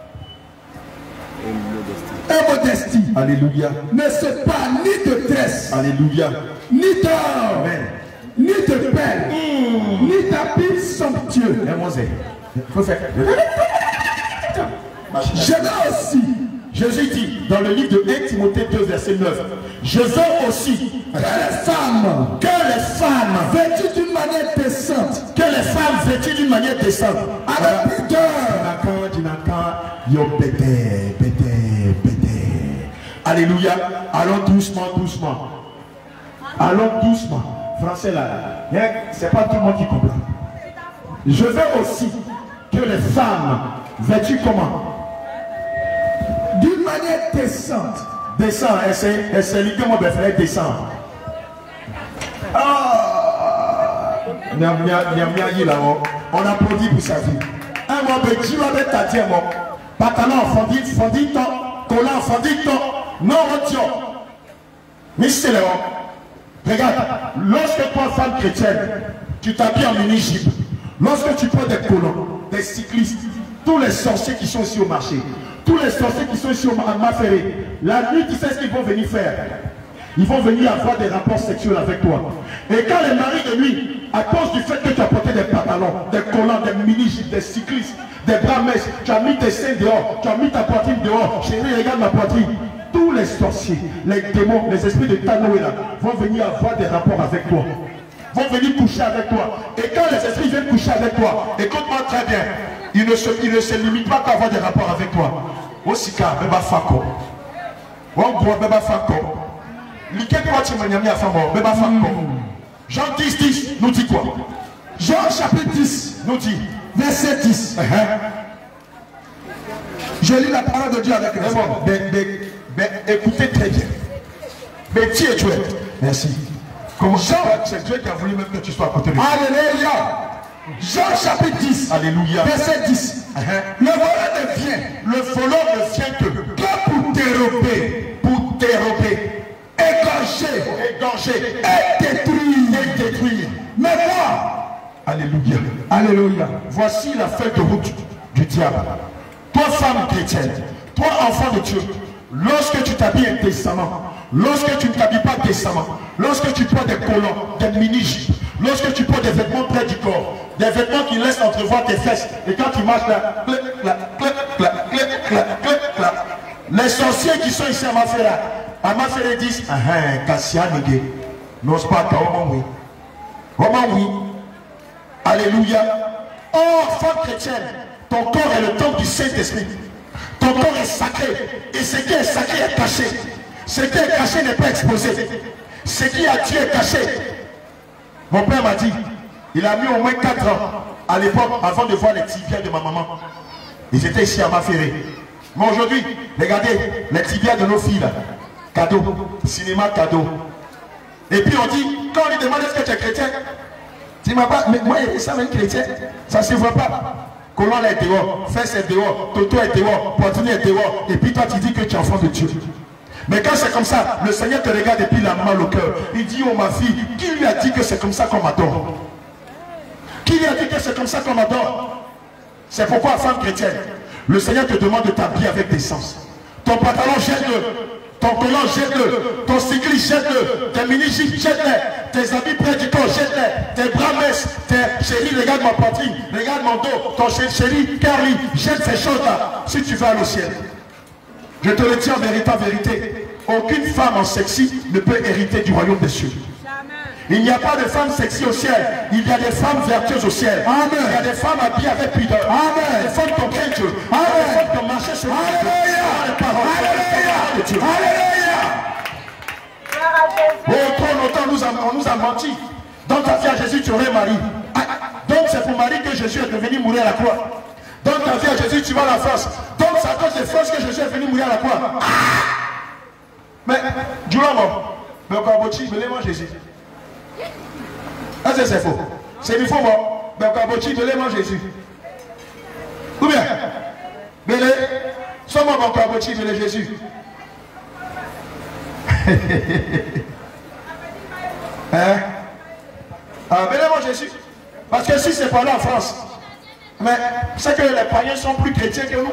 C: et modestie, alléluia, ne se parlent ni de tresse, alléluia, ni d'or, ni de perles, ni d'habits somptueux. Je veux aussi, Jésus dit dans le livre de 1 Timothée 2, verset 9, je veux aussi que les femmes vêtues d'une manière décente, avec pudeur, alléluia. Allons doucement. Allons doucement. Français là, c'est pas tout le monde qui comprend. Je veux aussi que les femmes vêtues comment? D'une manière décente. Descend, c'est lui que mon frère descend. On applaudit pour sa vie. Un mois de Dieu avec ta dieu, pantalon, fondit, collant, fondit, non, retio. Mais c'est le regarde, lorsque toi, femme chrétienne, tu t'habilles en mini-jupe, lorsque tu prends des colons, des cyclistes, tous les sorciers qui sont ici au marché, tous les sorciers qui sont ici à Maféré, la nuit, tu sais ce qu'ils vont venir faire? Ils vont venir avoir des rapports sexuels avec toi. Et quand les maris de nuit, à cause du fait que tu as porté des pantalons, des collants, des mini-gipes, des cyclistes, des bras-messes, tu as mis tes seins dehors, tu as mis ta poitrine dehors, chérie, regarde ma poitrine. Tous les sorciers, les démons, les esprits de Tanoé là, vont venir avoir des rapports avec toi. Vont venir coucher avec toi. Et quand les esprits viennent coucher avec toi, écoute-moi très bien, ils ne se limitent pas à avoir des rapports avec toi. Osika, beba fako. Wangwa, beba fako. Jean 10, 10 nous dit quoi? Jean chapitre 10 nous dit, verset 10. Je lis la parole de Dieu avec respect. Écoutez très bien. Betty et Joël. Merci.
A: Comment c'est Dieu qui a voulu même que tu sois à côté de lui.
B: Alléluia. Jean chapitre 10.
A: Alléluia.
B: Verset 10. Le voleur ne vient.
A: Le voleur ne vient que
B: pour dérober.
A: Pour dérober.
B: Égorger. Et détruire. Mais moi.
A: Alléluia.
B: Alléluia.
A: Voici la feuille de route du diable. Toi, femme chrétienne, toi, enfant de Dieu, lorsque tu t'habilles décemment, lorsque tu ne t'habilles pas décemment, lorsque tu portes des collants, des mini-jupes, lorsque tu portes des vêtements près du corps, des vêtements qui laissent entrevoir tes fesses, et quand tu marches là, clac, clac, clac, clac, clac, clac, clac, clac, les sorciers qui sont ici à Mafere disent, Kassia Nege, n'ose pas oui. Oui. Alléluia. Oh, femme chrétienne, ton corps est le temple du Saint-Esprit. Ton corps est sacré. Et ce qui est sacré est caché. Ce qui est caché n'est pas exposé. Ce qui a Dieu est caché. Mon père m'a dit, il a mis au moins 4 ans à l'époque avant de voir les tibias de ma maman. Ils étaient ici à Mafere. Mais aujourd'hui, regardez les tibias de nos filles là. Cadeau. Cinéma cadeau. Et puis on dit, quand on lui demande est-ce que tu es chrétien, tu m'as pas, mais moi il est ça même chrétien, ça se voit pas. Colon est dehors, fesse est dehors, toto est dehors, poitrine est dehors, et puis toi tu dis que tu es enfant de Dieu. Mais quand c'est comme ça, le Seigneur te regarde et puis il a mal au cœur. Il dit, oh ma fille, qui lui a dit que c'est comme ça qu'on m'adore? Qui lui a dit que c'est comme ça qu'on m'adore? C'est pourquoi, femme chrétienne, le Seigneur te demande de t'habiller avec décence. Ton pantalon, jette-le. Ton collant, jette-le. Ton cycliste, jette-le. Tes mini-jupes, jette-les. Tes habits près du corps, jette-les. Tes bras minces, tes chéris, regarde ma poitrine, regarde mon dos. Ton chéri, Carly, jette ces choses-là si tu vas au ciel. Je te le dis en vérité, aucune femme en sexy ne peut hériter du royaume des cieux. Il n'y a pas de femmes sexy au ciel. Il y a des femmes vertueuses au ciel. Amen. Il y a des femmes habillées avec pudeur. Amen. Des femmes qui ont craint Dieu. Amen. Des femmes qui ont marché sur Dieu. Alléluia. Oh, trop longtemps, on nous a menti. Dans ta vie à Jésus, tu aurais Marie. Donc c'est pour Marie que Jésus est venu mourir à la croix. Dans ta vie à Jésus, tu vas à la France. Donc c'est à cause des forces que Jésus est venu mourir à la croix. Mais, du mort. Mais encore Bochi, mais les Jésus. Est-ce que c'est faux? C'est du faux mort. Mais encore Bochi, mais les Jésus. Ou bien, mais les, sommes encore Bochi, mais les Jésus. Hein? Ah, mais les Jésus. Parce que si c'est pas là en France, mais c'est que les païens sont plus chrétiens que nous.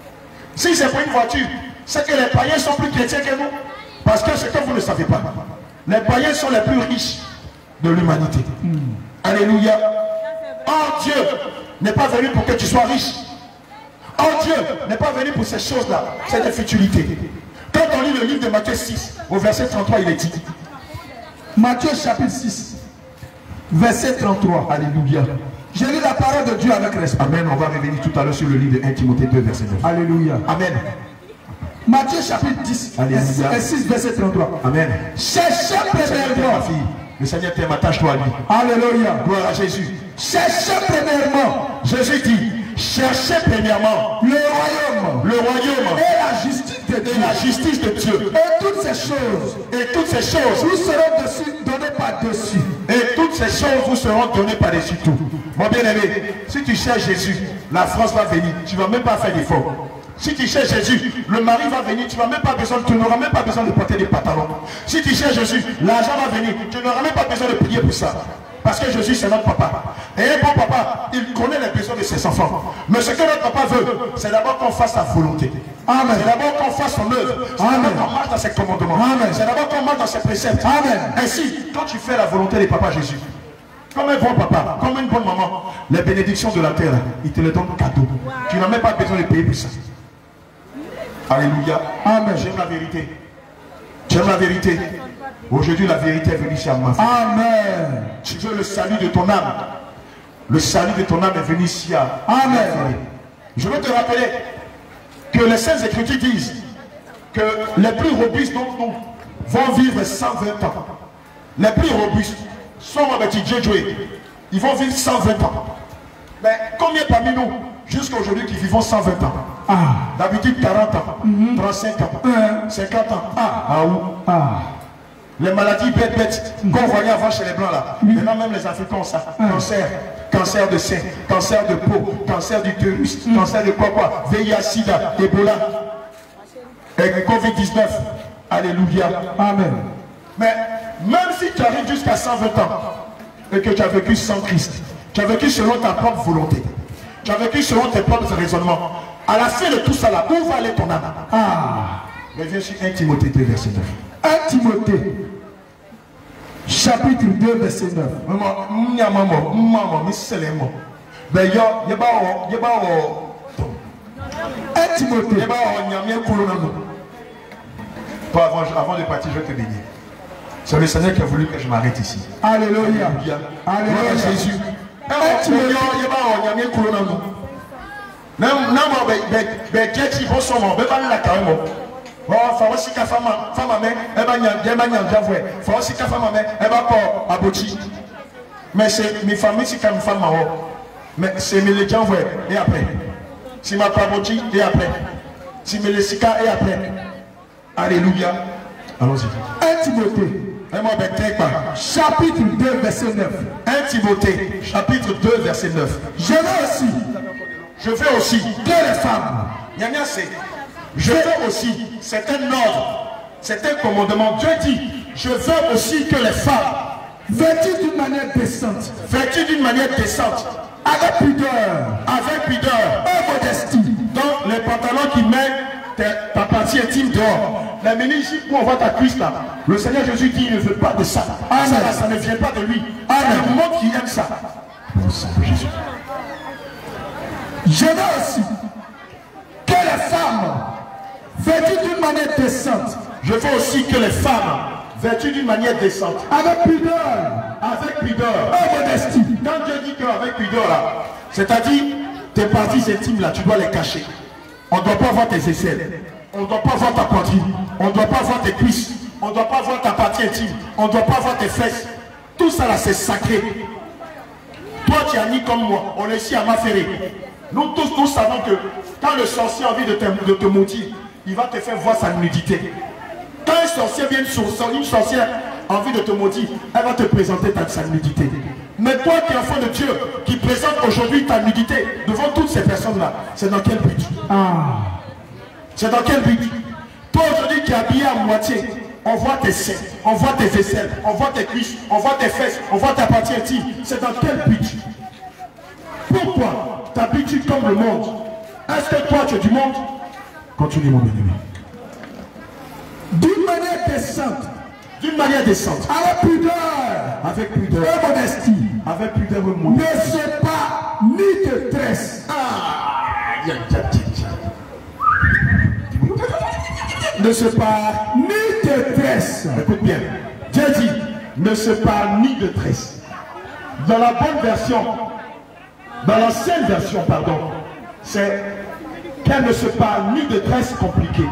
A: Si c'est pour une voiture, c'est que les païens sont plus chrétiens que nous. Parce que c'est que vous ne savez pas. Les païens sont les plus riches de l'humanité. Alléluia. Oh, Dieu n'est pas venu pour que tu sois riche. Oh, Dieu n'est pas venu pour ces choses-là. C'est des futilités. Quand on lit le livre de Matthieu 6, au verset 33, il est dit.
B: Matthieu chapitre 6, verset 33.
A: Alléluia.
B: Je lis la parole de Dieu avec respect.
A: Amen. On va revenir tout à l'heure sur le livre de 1 Timothée 2, verset 9.
B: Alléluia.
A: Amen.
B: Matthieu chapitre 10,
A: Alléluia.
B: 6, verset 33.
A: Amen.
B: Cherchez premièrement.
A: Le Seigneur t'aime, attache-toi à lui.
B: Alléluia.
A: Gloire à Jésus.
B: Cherchez premièrement.
A: Jésus dit, cherchez premièrement
B: le royaume et la justice de Dieu.
A: Et la justice de Dieu.
B: Et toutes ces choses vous seront données par-dessus.
A: Et toutes ces choses vous seront données par-dessus tout. Mon bien-aimé, si tu cherches Jésus, la France va venir. Tu ne vas même pas faire d'effort. Si tu cherches Jésus, le mari va venir, tu n'auras même pas besoin de porter des pantalons. Si tu cherches Jésus, l'argent va venir, tu n'auras même pas besoin de prier pour ça. Parce que Jésus c'est notre papa. Et un bon papa, il connaît les besoins de ses enfants. Mais ce que notre papa veut, c'est d'abord qu'on fasse sa volonté. Amen. C'est d'abord qu'on fasse son œuvre. C'est d'abord qu'on marche dans ses commandements. Amen. C'est d'abord qu'on marche dans ses préceptes. Amen. Ainsi, quand tu fais la volonté de papa Jésus, comme un bon papa, comme une bonne maman, les bénédictions de la terre, il te les donne cadeau. Tu n'as même pas besoin de payer pour ça. Alléluia. Amen. J'aime la vérité. J'aime la vérité. Aujourd'hui, la vérité est venue ici à ma vie.
B: Amen.
A: Tu veux le salut de ton âme. Le salut de ton âme est venu ici à
B: Amen.
A: Je veux te rappeler que les Saintes Écritures disent que les plus robustes d'entre nous vont vivre 120 ans. Les plus robustes sont avec Dieu joué. Ils vont vivre 120 ans. Mais combien parmi nous, jusqu'à aujourd'hui, qui vivons 120 ans? D'habitude 40 ans, 35 ans, 50 ans.
C: Les maladies bêtes qu'on voyait avant chez les blancs là. Maintenant même les Africains ont ça. Cancer de sein, cancer de peau, cancer d'utérus, cancer de quoi, VIH, SIDA, Ebola, et Covid-19. Alléluia. Amen. Mais même si tu arrives jusqu'à 120 ans et que tu as vécu sans Christ, tu as vécu selon ta propre volonté, tu as vécu selon tes propres raisonnements, à la fin de tout ça là, où va aller ton âme? Reviens sur 1 Timothée 2, verset 9.
B: 1 Timothée, chapitre 2, verset 9. 1 Timothée.
C: Avant de partir, je vais te bénir. C'est le Seigneur qui a voulu que je m'arrête ici.
B: Alléluia. Alléluia.
C: Jésus. Mais c'est mes familles, c'est comme femme. Mais c'est mes gens, et après. C'est ma pabochi, et après. C'est mes lessica, et après. Alléluia. Allons-y.
B: 1 Timothée, chapitre 2, verset 9.
C: 1 Timothée, chapitre 2, verset 9.
B: Je veux aussi que les femmes,
C: je veux aussi, c'est un ordre, c'est un commandement. Dieu dit, je veux aussi que les femmes,
B: vêtues d'une manière décente, avec pudeur et modestie,
C: dans les pantalons qui mettent ta partie intime dehors. La mini ici, où on voit ta cuisse là, le Seigneur Jésus dit, il ne veut pas de ça. Ça ne vient pas de lui. C'est le monde qui aime ça. Jésus.
B: Je veux aussi que les femmes, vêtues d'une manière décente,
C: je veux aussi que les femmes, vêtues d'une manière décente,
B: avec pudeur
C: et modestie. Quand Dieu dit qu'avec pudeur là, c'est-à-dire tes parties intimes là, tu dois les cacher. On ne doit pas voir tes aisselles, on ne doit pas voir ta poitrine, on ne doit pas voir tes cuisses, on ne doit pas voir ta partie intime, on ne doit pas voir tes fesses. Tout ça là, c'est sacré. Toi, tu as ni comme moi, on est ici à Maféré. Nous tous, nous savons que quand le sorcier a envie de te maudire, il va te faire voir sa nudité. Quand un sorcier vient une sorcière a envie de te maudire, elle va te présenter sa nudité. Mais toi qui es enfant de Dieu, qui présente aujourd'hui ta nudité devant toutes ces personnes-là, c'est dans quel but? C'est dans quel but? Toi aujourd'hui qui es habillé à moitié, on voit tes seins, on voit tes aisselles, on voit tes cuisses, on voit tes fesses, on voit ta partie intime. C'est dans quel but? Pourquoi t'habilles comme le monde? Est-ce que toi tu es du monde? Continue mon bien-aimé.
B: D'une manière décente.
C: D'une manière décente.
B: Avec pudeur. Et modestie.
C: Avec pudeur et modestie.
B: Ne sois pas ni détresse.
C: Ne se parle
B: ni détresse.
C: Écoute bien. Dieu dit, ne se parle ni de tresse. Dans la bonne version, dans l'ancienne version, pardon, c'est qu'elle ne se parle ni de tresse compliquée.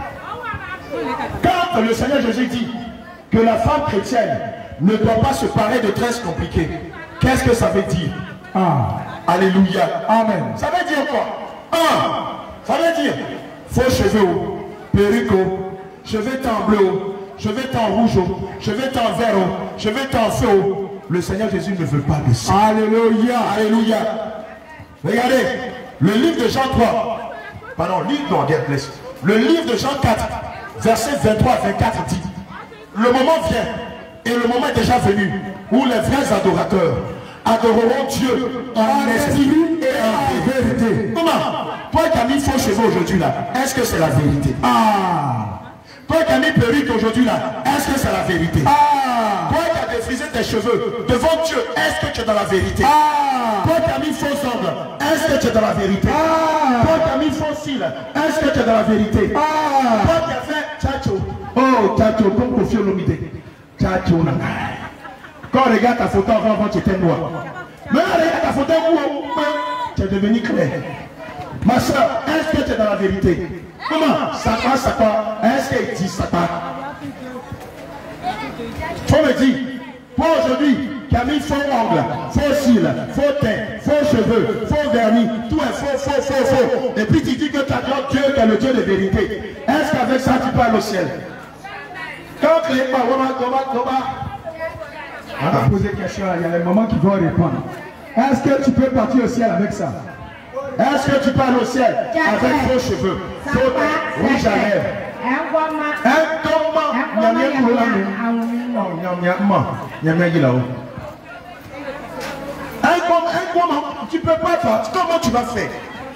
C: Quand le Seigneur Jésus dit que la femme chrétienne ne doit pas se parer de tresses compliquées, qu'est-ce que ça veut dire? Alléluia. Amen. Ça veut dire quoi? Ça veut dire faux cheveux, perruque, cheveux teint bleu, cheveux teint rouge, cheveux teint vert, cheveux teint feu. Le Seigneur Jésus ne veut pas de ça.
B: Alléluia.
C: Alléluia. Regardez, le livre de Jean 3, pardon, le livre de Jean 4, verset 23 à 24 dit, le moment vient, et le moment est déjà venu, où les vrais adorateurs adoreront Dieu en esprit et en vérité. Comment? Toi qui as mis faux cheveux aujourd'hui là, est-ce que c'est la vérité? Toi qui as mis perruque aujourd'hui là, est-ce que c'est la vérité? Toi qui as défrisé tes cheveux devant Dieu, est-ce que tu es dans la vérité? Toi qui as mis faux ongles, est-ce que tu es dans la vérité? Toi qui as mis faux cils, est-ce que tu es dans la vérité? Toi qui as fait tchacho, tchacho, comme Kofi Olomide, tchacho nana. Quand on regarde ta photo avant tu étais noir. Maintenant regarde ta photo tu es devenu clair. Ma soeur, est-ce que tu es dans la vérité? Comment? Ça part. Est-ce qu'il dit ça part? Faut me dire, toi aujourd'hui, qui a mis faux ongles, faux cils, faux teint, faux cheveux, faux vernis, tout est faux. Et puis tu dis que tu adores Dieu qui est le Dieu de vérité. Est-ce qu'avec ça tu parles au ciel? Quand
B: On va poser une question, il y a les mamans qui vont répondre. Est-ce que tu peux partir au ciel avec ça?
C: Est-ce que tu parles au ciel avec faux cheveux? Rouge à lèvres. Tu peux pas faire. Comment tu vas faire?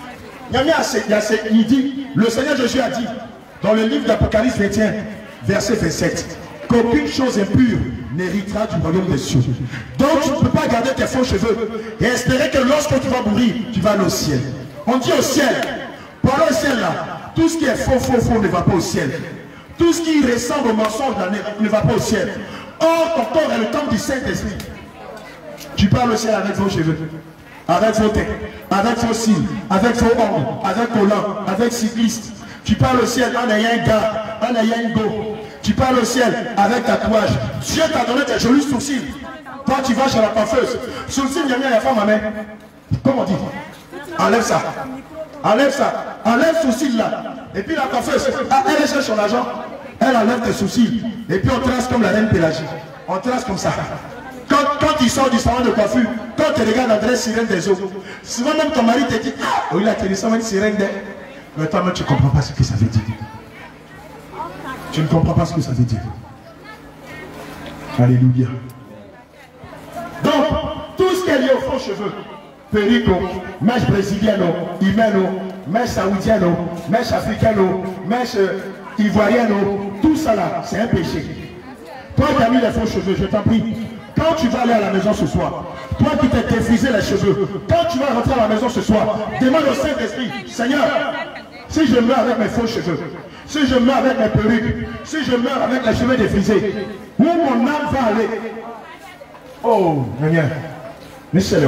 C: Il dit, le Seigneur Jésus a dit dans le livre d'Apocalypse 21, verset 27, qu'aucune chose impure n'héritera du royaume des cieux. Donc tu ne peux pas garder tes faux cheveux et espérer que lorsque tu vas mourir, tu vas aller au ciel. On dit au ciel, pendant le ciel là, tout ce qui est faux ne va pas au ciel. Tout ce qui ressemble au mensonge ne va pas au ciel. Or, ton corps est le temple du Saint-Esprit. Tu parles au ciel avec vos cheveux, avec vos têtes, avec vos cils, avec vos ongles, avec vos langues, avec cyclistes. Tu parles au ciel en ayant un gars, en ayant un go. Tu parles au ciel avec tatouage. Dieu t'a donné tes jolis sourcils. Toi, tu vas chez la coiffeuse. Sourcils, il y a la femme à main. Comment on dit? Enlève ça. Enlève ça. Enlève sourcils là. Et puis la coiffeuse, elle cherche son argent. Elle enlève tes sourcils. Et puis on trace comme la reine Pélagie. On trace comme ça. Quand il sort du salon de coiffure, quand tu regardes l'adresse sirène des eaux, souvent même ton mari te dit, ah, il a tenu ça, une sirène des. Mais toi-même, tu ne comprends pas ce que ça veut dire. Tu ne comprends pas ce que ça veut dire. Alléluia. Donc, tout ce qui est lié aux faux cheveux, perruque, mèche brésilienne, hyméno, mèche saoudienne, mèche africaine, mèche ivoirienne, tout ça là, c'est un péché. Toi qui as mis les faux cheveux, je t'en prie, quand tu vas aller à la maison ce soir, toi qui t'es défrisé les cheveux, quand tu vas rentrer à la maison ce soir, demande au Saint-Esprit, Seigneur, si je meurs avec mes faux cheveux, si je meurs avec mes perruques, si je meurs avec les cheveux défrisés, où mon âme va aller? Oh, Michel,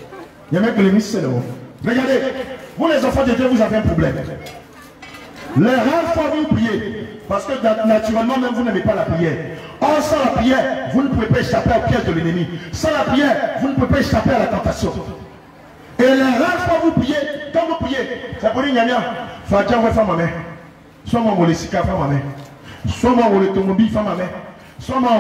C: regardez, vous les enfants de Dieu, vous avez un problème. Les rares fois vous priez, parce que naturellement même vous n'aimez pas la prière. Or sans la prière, vous ne pouvez pas échapper au piège de l'ennemi. Sans la prière, vous ne pouvez pas échapper à la tentation. Et les rares fois vous priez, quand vous priez, c'est pour dire Nyanya, Fadja va faire ma main. Soit moi le sika faire ma main. Soit moi le tomobi faire ma main. Soit moi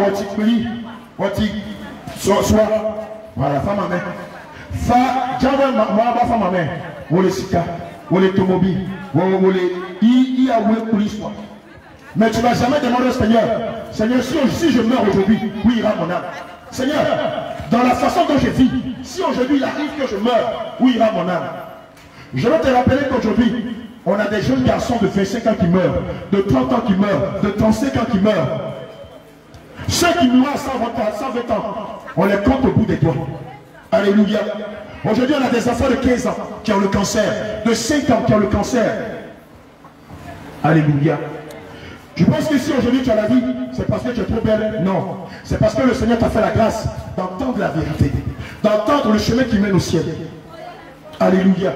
C: soit voilà, faire ma main. Fadja va faire ma main. Ou le sika, ou le tomobi, ou il a ou l'histoire. Mais tu ne vas jamais demander au Seigneur, Seigneur, si je meurs aujourd'hui, où ira mon âme? Seigneur, dans la façon dont je vis, si aujourd'hui il arrive que je meurs, où ira mon âme? Je vais te rappeler qu'aujourd'hui, on a des jeunes garçons de 25 ans qui meurent, de 30 ans qui meurent, de 35 ans qui meurent. Ceux qui meurent à 120 ans, on les compte au bout des doigts. Alléluia. Aujourd'hui, on a des enfants de 15 ans qui ont le cancer, de 5 ans qui ont le cancer. Alléluia. Je pense que si aujourd'hui tu as la vie, c'est parce que tu es trop belle. Non. C'est parce que le Seigneur t'a fait la grâce d'entendre la vérité, d'entendre le chemin qui mène au ciel. Alléluia.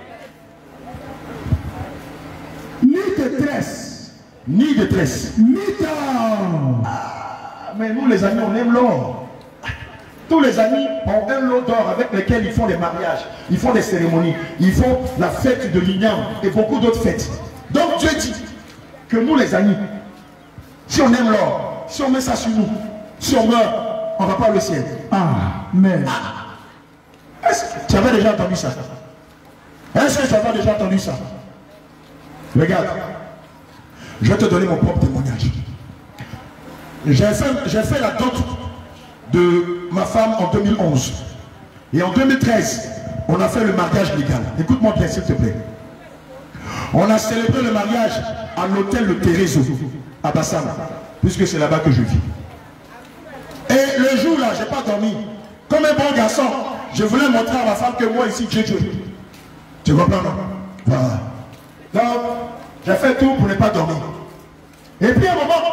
B: Ni détresse,
C: ni détresse,
B: ni temps.
C: Mais nous les amis, on aime l'or. Tous les amis ont un lot d'or avec lesquels ils font des mariages, ils font des cérémonies, ils font la fête de l'igname et beaucoup d'autres fêtes. Donc Dieu dit que nous les amis, si on aime l'or, si on met ça sur nous, si on meurt, on ne va pas au ciel.
B: Amen.
C: Est-ce que tu avais déjà entendu ça? Est-ce que tu avais déjà entendu ça? Regarde, je vais te donner mon propre témoignage. J'ai fait la dot de ma femme en 2011. Et en 2013, on a fait le mariage légal. Écoute-moi bien s'il te plaît. On a célébré le mariage à l'hôtel Le Terezo, à Bassam, puisque c'est là-bas que je vis. Et le jour là, je n'ai pas dormi. Comme un bon garçon, je voulais montrer à ma femme que moi ici, Dieu. Tu comprends, non? Voilà. Donc, j'ai fait tout pour ne pas dormir. Et puis à un moment,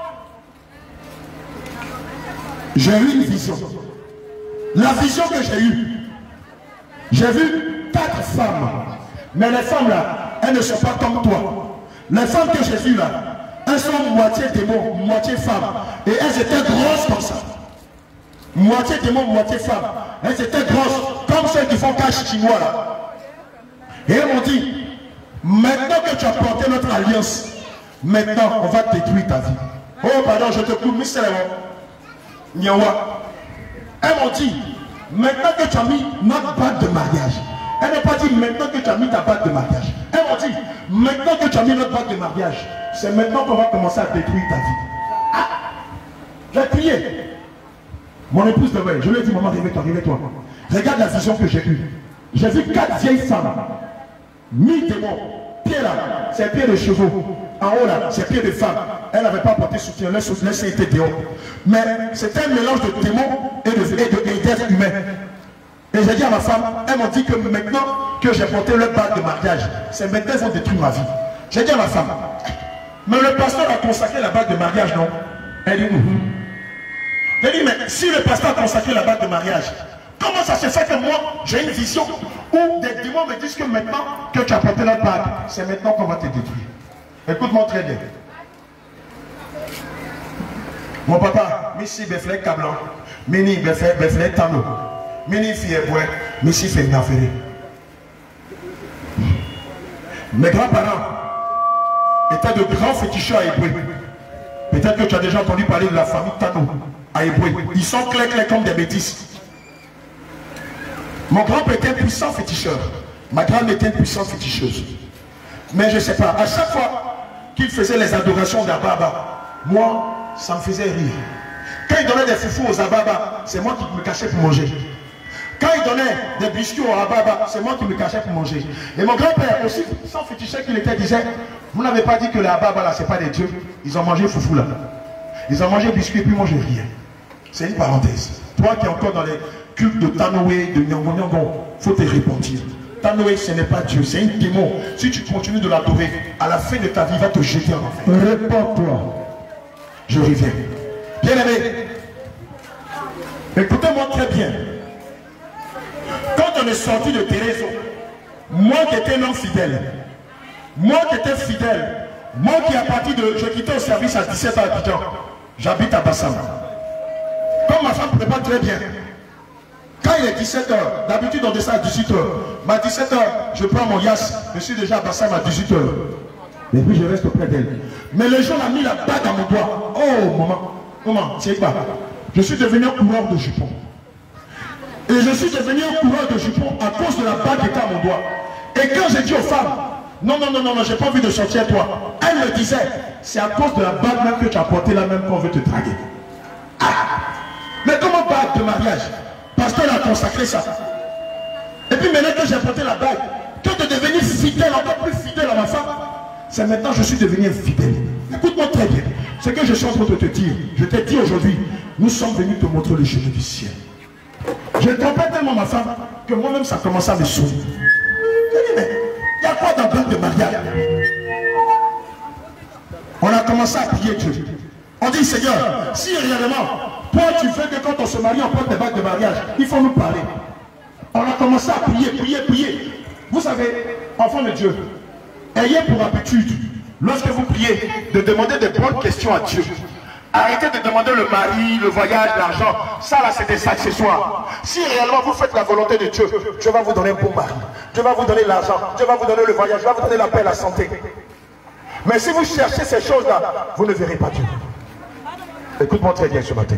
C: j'ai eu une vision. La vision que j'ai eue, j'ai vu 4 femmes. Mais les femmes là, elles ne sont pas comme toi. Les femmes que j'ai vues là, elles sont moitié démons, moitié femmes. Et elles étaient grosses comme ça. Moitié démons, moitié femmes. Elles étaient grosses, comme celles qui font cache chinois là. Et elles m'ont dit, maintenant que tu as porté notre alliance, maintenant on va détruire ta vie. Oh, pardon, je te coupe, mais c'est là. Nyawa. Elles m'ont dit, maintenant que tu as mis notre bague de mariage. Elle n'a pas dit maintenant que tu as mis ta bague de mariage. Elles m'ont dit, maintenant que tu as mis notre bague de mariage, c'est maintenant qu'on va commencer à détruire ta vie. Ah, j'ai crié. Mon épouse de veille, je lui ai dit, maman, réveille-toi, réveille-toi. Regarde la vision que j'ai eue. J'ai vu 4 vieilles femmes, mi-démons, pieds là, c'est pieds de chevaux. En haut là, c'est pieds de femmes. Elle n'avait pas porté soutien, leur sein était dehors. Mais c'était un mélange de démons et d'êtres humains. Et j'ai dit à ma femme, elles m'ont dit que maintenant que j'ai porté leur bague de mariage, c'est maintenant qu'ils vont détruire ma vie. J'ai dit à ma femme, mais le pasteur a consacré la bague de mariage, non? Elle dit, J'ai dit, mais si le pasteur a consacré la bague de mariage, comment ça se fait que moi, j'ai une vision où des démons me disent que maintenant que tu as porté notre bague, c'est maintenant qu'on va te détruire. Écoute-moi très bien. Mon papa, Missi Beflek Kablan, Mini Beflek Tano, Mini Fieboué, Missi Femnaféré. Mes grands-parents étaient de grands féticheurs à Éboué. Peut-être que tu as déjà entendu parler de la famille Tano à Éboué. Ils sont clairs comme des bêtises. Mon grand-père était un puissant féticheur. Ma grande était une puissante féticheuse. Mais je ne sais pas, à chaque fois qu'il faisait les adorations d'Ababa, moi, ça me faisait rire. Quand il donnait des foufous aux Ababa, c'est moi qui me cachais pour manger. Quand il donnait des biscuits aux Ababa, c'est moi qui me cachais pour manger. Et mon grand-père, aussi sans féticheur qu'il était, disait, vous n'avez pas dit que les Ababa là, c'est pas des dieux. Ils ont mangé foufou là. Ils ont mangé biscuits et puis moi je riais. C'est une parenthèse. Toi qui es encore dans les cultes de Tanoé, de Nyangon, il faut te repentir. Tanoé, ce n'est pas Dieu, c'est un démon. Si tu continues de l'adorer, à la fin de ta vie, il va te jeter en enfer.
B: Réponds-toi.
C: Je reviens. Bien aimé, écoutez-moi très bien. Quand on est sorti de Térézo, moi qui étais un homme fidèle, moi qui étais fidèle, moi qui à partir de... Je quittais au service à 17 ans à Abidjan, j'habite à Bassam. Comme ma femme prépare très bien, quand il est 17h, d'habitude on descend à 18h, mais à 17h, je prends mon yas, je suis déjà à Bassam à 18h. Et puis je reste auprès d'elle. Mais le jour a mis la bague à mon doigt. Oh maman, tu sais pas. Je suis devenu un coureur de jupons. Et je suis devenu un coureur de jupons à cause de la bague qui était à mon doigt. Et quand j'ai dit aux femmes, non, j'ai pas envie de sortir à toi. Elle me disait, c'est à cause de la bague même que tu as portée là même qu'on veut te draguer. Ah! Mais comment bague de mariage? Pasteur a consacré ça. Et puis maintenant que j'ai porté la bague, que de devenir fidèle, encore plus fidèle à ma femme, c'est maintenant que je suis devenu infidèle. Écoute-moi très bien. Ce que je suis en train de te dire, je t'ai dit aujourd'hui, nous sommes venus te montrer le chemin du ciel. Je trompais tellement ma femme que moi-même ça commençait à me saouler. Je dis, mais il y a quoi dans le bague de mariage? On a commencé à prier Dieu. On dit, Seigneur, si réellement, toi tu veux que quand on se marie, on porte des bagues de mariage, il faut nous parler. On a commencé à prier. Vous savez, enfants de Dieu, ayez pour habitude, lorsque vous priez, de demander des bonnes questions à Dieu. Arrêtez de demander le mari, le voyage, l'argent. Ça là, c'est des accessoires. Si réellement vous faites la volonté de Dieu, Dieu va vous donner un bon mari. Dieu va vous donner l'argent. Dieu va vous donner le voyage. Dieu va vous donner la paix, la santé. Mais si vous cherchez ces choses-là, vous ne verrez pas Dieu. Écoute-moi très bien ce matin.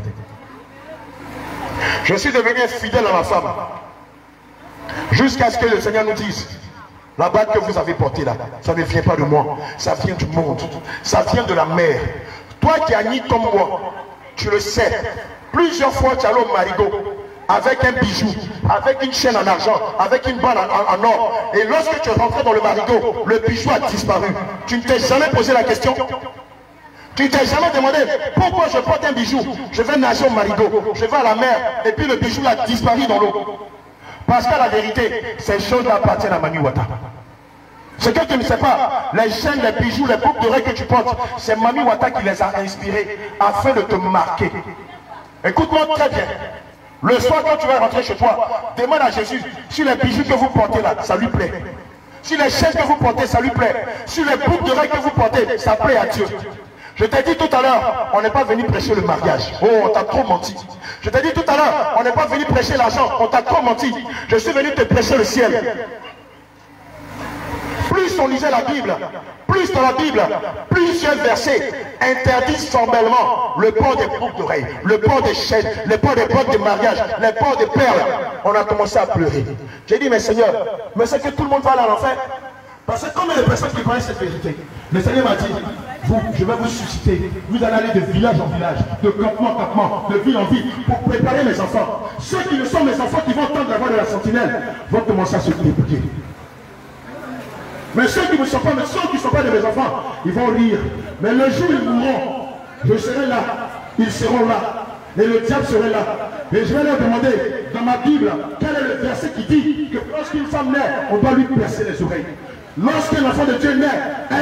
C: Je suis devenu fidèle à ma femme. Jusqu'à ce que le Seigneur nous dise, la bague que vous avez portée là, ça ne vient pas de moi. Ça vient du monde. Ça vient de la mer. Toi qui as ni comme moi, tu le sais. Plusieurs fois tu es allé au marigot avec un bijou, avec une chaîne en argent, avec une balle en or. Et lorsque tu es rentré dans le marigot, le bijou a disparu. Tu ne t'es jamais posé la question. Tu ne t'es jamais demandé pourquoi je porte un bijou. Je vais nager au marigot, je vais à la mer, et puis le bijou a disparu dans l'eau. Parce qu'à la vérité, ces choses-là appartiennent à Mami Wata. Ce que tu ne sais pas, les chaînes, les bijoux, les boucles d'oreilles que tu portes, c'est Mami Wata qui les a inspirés afin de te marquer. Écoute-moi très bien. Le soir, quand tu vas rentrer chez toi, demande à Jésus si les bijoux que vous portez là, ça lui plaît. Si les chaînes que vous portez, ça lui plaît. Si les boucles d'oreilles que vous portez, ça plaît à Dieu. Je t'ai dit tout à l'heure, on n'est pas venu prêcher le mariage. Oh, on t'a trop menti. Je t'ai dit tout à l'heure, on n'est pas venu prêcher l'argent. On t'a trop menti. Je suis venu te prêcher le ciel. Plus plus on lisait la Bible, plus dans la Bible, plusieurs versets interdisent formellement le port des boucles d'oreilles, le port des chaînes, le port des bottes de mariage, le port des perles. On a commencé à pleurer. J'ai dit, mais Seigneur, mais c'est que tout le monde va aller à l'enfer? Parce que combien de personnes qui connaissent cette vérité? Le Seigneur m'a dit, vous, je vais vous susciter. Vous allez aller de village en village, de campement en campement, de ville en ville, pour préparer mes enfants. Ceux qui ne sont mes enfants qui vont entendre la voix de la sentinelle vont commencer à se débrouiller. Mais ceux qui ne sont pas, de mes enfants, ils vont rire. Mais le jour où ils mourront, je serai là, ils seront là. Et le diable serait là. Et je vais leur demander, dans ma Bible, quel est le verset qui dit que lorsqu'une femme naît, on doit lui percer les oreilles. Lorsqu'un enfant de Dieu naît,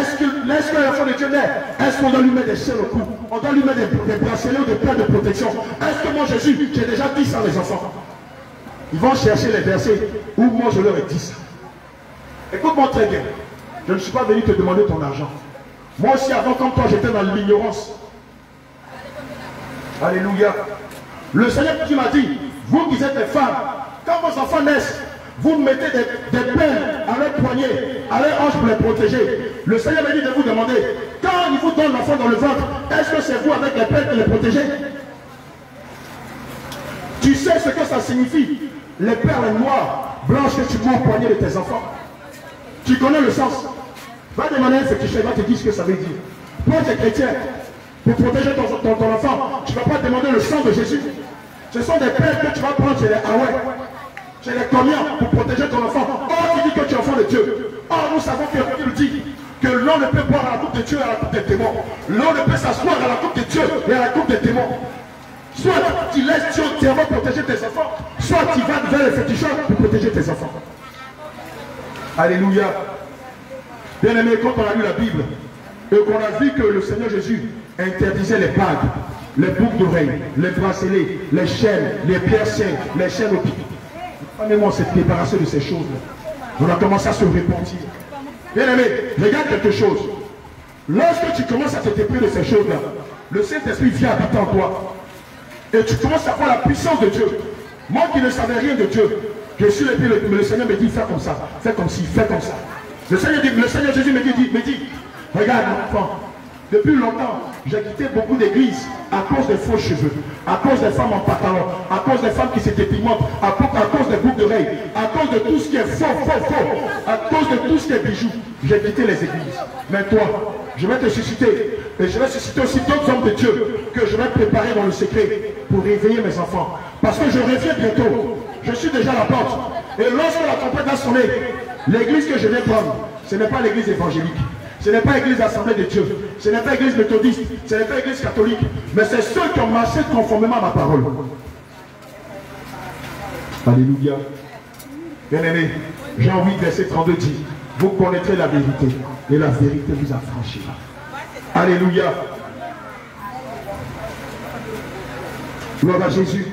C: est-ce qu'on doit lui mettre des chaînes au cou? On doit lui mettre des bracelets ou des paires de protection? Est-ce que moi Jésus, j'ai déjà dit ça à mes enfants? Ils vont chercher les versets où moi je leur ai dit ça. Écoute-moi très bien. Je ne suis pas venu te demander ton argent. Moi aussi avant, comme toi, j'étais dans l'ignorance. Alléluia. Le Seigneur qui m'a dit, vous qui êtes les femmes, quand vos enfants naissent, vous mettez des peines à leur poignet, à leur hanche pour les protéger. Le Seigneur m'a dit de vous demander, quand il vous donne l'enfant dans le ventre, est-ce que c'est vous avec les peines qui les protégez? Tu sais ce que ça signifie? Les perles noires, blanches que tu mets au poignet de tes enfants. Tu connais le sens. Va demander à un féticheur, il va te dire ce que ça veut dire. Toi, tu es chrétien, pour protéger ton enfant, tu ne vas pas demander le sang de Jésus. Ce sont des perles que tu vas prendre chez les Hawaï. C'est les combien pour protéger ton enfant. Or, tu dis que tu es enfant de Dieu. Or, nous savons que la Bible dit que l'on ne peut boire à la coupe de Dieu et à la coupe des démons. L'on ne peut s'asseoir à la coupe de Dieu et à la coupe des démons. Soit tu laisses Dieu entièrement protéger tes enfants, soit tu vas vers les féticheurs pour protéger tes enfants. Alléluia. Bien aimé, quand on a lu la Bible et qu'on a vu que le Seigneur Jésus interdisait les bagues, les boucles d'oreilles, les bracelets, les chaînes, les piercings, les chaînes au pied. Prenez-moi cette préparation de ces choses-là. On a commencé à se repentir. Bien aimé, regarde quelque chose. Lorsque tu commences à te déprimer de ces choses-là, le Saint-Esprit vient habiter en toi. Et tu commences à voir la puissance de Dieu. Moi qui ne savais rien de Dieu, je suis le Seigneur me dit, fais comme ça, fais comme ci, fais comme ça. Le Seigneur Jésus me dit, regarde mon enfant, depuis longtemps, j'ai quitté beaucoup d'églises à cause des faux cheveux, à cause des femmes en pantalon, à cause des femmes qui se dépigmentent, à cause des boucles d'oreilles, à cause de tout ce qui est faux, à cause de tout ce qui est bijoux. J'ai quitté les églises. Mais toi, je vais te susciter, et je vais susciter aussi d'autres hommes de Dieu que je vais préparer dans le secret pour réveiller mes enfants. Parce que je reviens bientôt. Je suis déjà à la porte. Et lorsque la trompette a sonné, l'église que je vais prendre, ce n'est pas l'église évangélique. Ce n'est pas l'église assemblée de Dieu. Ce n'est pas l'église méthodiste. Ce n'est pas l'église catholique. Mais c'est ceux qui ont marché conformément à ma parole. Alléluia. Bien-aimé, Jean 8, verset 32 dit, vous connaîtrez la vérité et la vérité vous affranchira. Alléluia. Gloire à Jésus.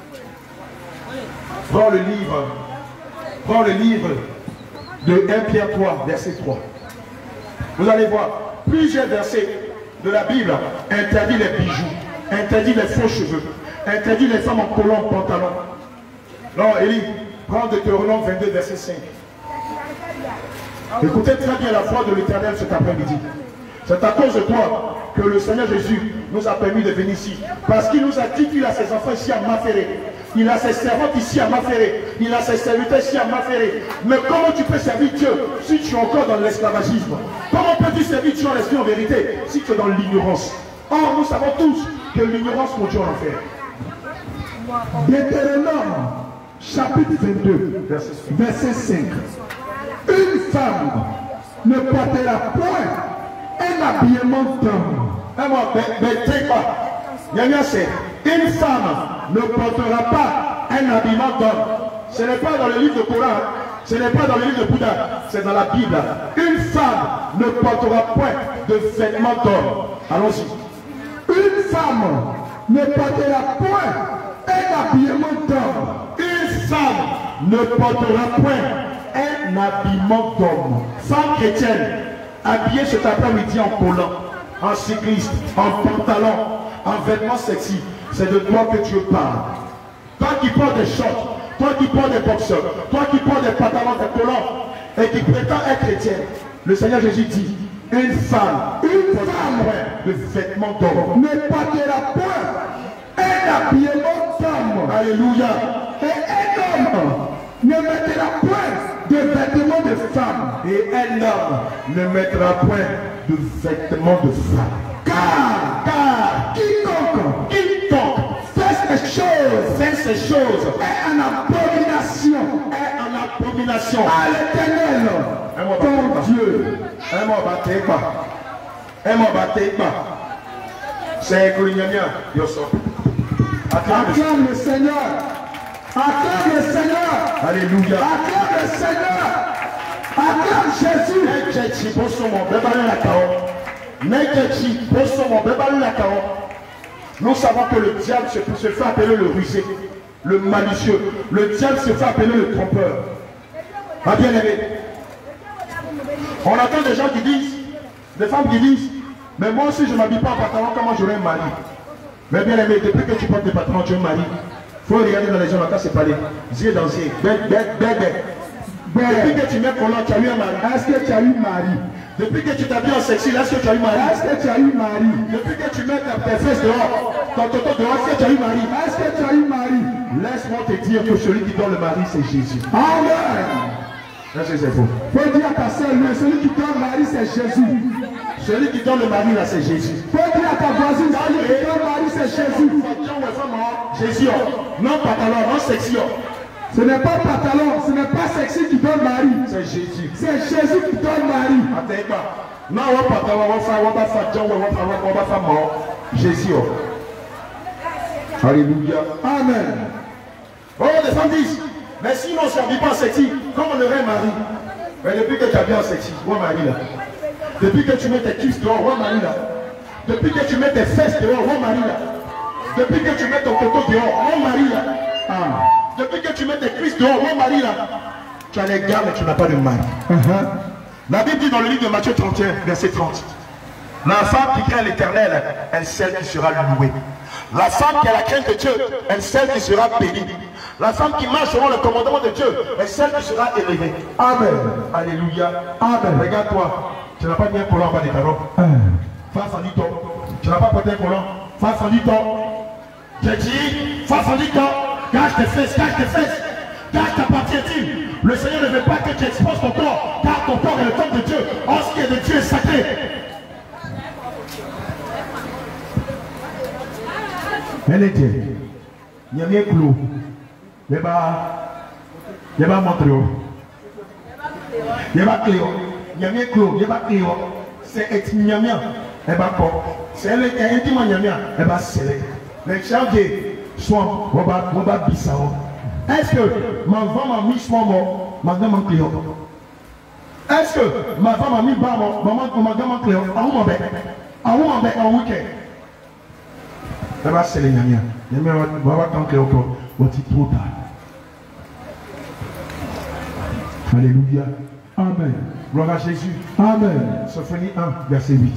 C: Prends le livre de 1 Pierre 3, verset 3. Vous allez voir, plusieurs versets de la Bible interdisent les bijoux, interdisent les faux cheveux, interdisent les femmes en collant, en pantalon. Non, Élie, prends Deutéronome 22, verset 5. Écoutez très bien la voix de l'Éternel cet après-midi. C'est à cause de toi que le Seigneur Jésus nous a permis de venir ici. Parce qu'il nous a dit qu'il a ses enfants ici à Maféré. Il a ses servantes ici à Maféré. Il a ses serviteurs ici à Maféré. Mais comment tu peux servir Dieu si tu es encore dans l'esclavagisme? Comment peux-tu servir Dieu en esprit en vérité si tu es dans l'ignorance? Or, nous savons tous que l'ignorance conduit en enfer.
B: Deutéronome, chapitre 22, verset 5. Une femme ne portera point un habillement d'homme.
C: Une femme ne portera pas un habillement d'homme. Ce n'est pas dans le livre de Coran, ce n'est pas dans le livre de Bouddha, c'est dans la Bible. Une femme ne portera point de vêtements d'homme. Allons-y.
B: Une femme ne portera point un habillement d'homme.
C: Une femme ne portera point un habillement d'homme. Femme chrétienne, habillée cet après-midi en collant, en cycliste, en pantalon, en vêtements sexy, c'est de toi que Dieu parle. Toi qui portes des shorts, toi qui portes des boxeurs, toi qui portes des pantalons, des collants, et qui prétend être chrétien, Le Seigneur Jésus dit, une femme de vêtements d'or
B: ne portera point un habillement d'homme.
C: Alléluia.
B: Et un homme ne mettra point de vêtements de femme.
C: Et un homme ne mettra point de vêtements de femme.
B: Car quiconque fait ces choses est en abomination à l'Éternel ton Dieu.
C: C'est
B: acclame le Seigneur. Acclame le Seigneur.
C: Alléluia.
B: Acclame le Seigneur. Acclame Jésus.
C: Nous savons que le diable se fait appeler le rusé, le malicieux. Le diable se fait appeler le trompeur. Ah, bien aimé. On entend des gens qui disent, des femmes qui disent, mais moi aussi je ne m'habille pas en pantalon, comment j'aurai un mari? Mais bien aimé, depuis que tu portes des pantalons, tu as un mari. Il faut regarder dans les gens, là, c'est pas les yeux dans les yeux. Depuis que tu mets collant, tu as eu un mari.
B: Est-ce que tu as eu mari?
C: Depuis que tu t'habilles en sexy, est-ce que tu as eu mari?
B: Est-ce que tu as eu mari?
C: Depuis que tu mets tes fesses dehors, ton toto dehors, est-ce que tu as eu mari?
B: Est-ce que tu as eu mari?
C: Laisse-moi te dire que celui qui donne le mari, c'est Jésus.
B: Amen.
C: Est-ce que c'est faux?
B: Faut dire à ta soeur, celui qui donne le mari, c'est Jésus.
C: Celui qui donne le mari, là, c'est Jésus.
B: Faut dire à ta voisine, celui qui donne le mari, c'est Jésus.
C: Jésus, non pantalon, non sexy.
B: Ce n'est pas pantalon, ce n'est pas sexy qui donne mari.
C: C'est Jésus.
B: C'est Jésus qui donne mari.
C: Attends pas. Non, on pantalon, on va faire mort. Jésus. Alléluia.
B: Amen.
C: Oh, les femmes disent, mais si on ne s'habille pas en sexy, comment on aurait un mari? Mais depuis que tu habilles en sexy, où est mari là? Depuis que tu mets tes cuisses dehors, où est mari là? Depuis que tu mets tes fesses dehors, où est mari là? Depuis que tu mets ton coco dehors, où est mari là? Ah. Depuis que tu mets tes cuisses dehors, où est mari là? Tu as les gars, mais tu n'as pas de mari. La Bible dit dans le livre de Matthieu 31, verset 30. La femme qui craint l'Éternel, elle celle qui sera louée. La femme qui a la crainte de Dieu, elle celle qui sera bénie. La femme qui marche selon le commandement de Dieu, elle celle qui sera élevée. Amen. Alléluia. Amen. Regarde-toi. Tu n'as pas mis un collant en bas des talons. Face en dit ton. Tu n'as pas porté un collant. Face en dit ton. J'ai dit, face en dit ton. Cache tes fesses, cache tes fesses. Cache ta partie intime. Le Seigneur ne veut pas que tu exposes ton corps, car ton corps est le temple de Dieu. En ce qui est de Dieu est sacré. Elle était. Il y a bien clou. Il y a pas Montréal. Il y a pas Cléo. Il y a bien clou. Il y a pas Cléo. C'est Nyamia. Elle va pas. C'est elle qui est intimement Nyamia. Elle va sceller. Les chargés sont. On va bisao. Est-ce que ma femme m'a mis soit mort, ma gamme en Cléo? Est-ce que ma femme m'a mis bas mort, ma gamme en Cléo? À où m'en bec? À où m'en bec en week-end? Elle va sceller Nyamia. Nyamia va quand Cléo va trop tard. Alléluia. Amen. Gloire à Jésus. Amen. Sophonie 1, verset 8.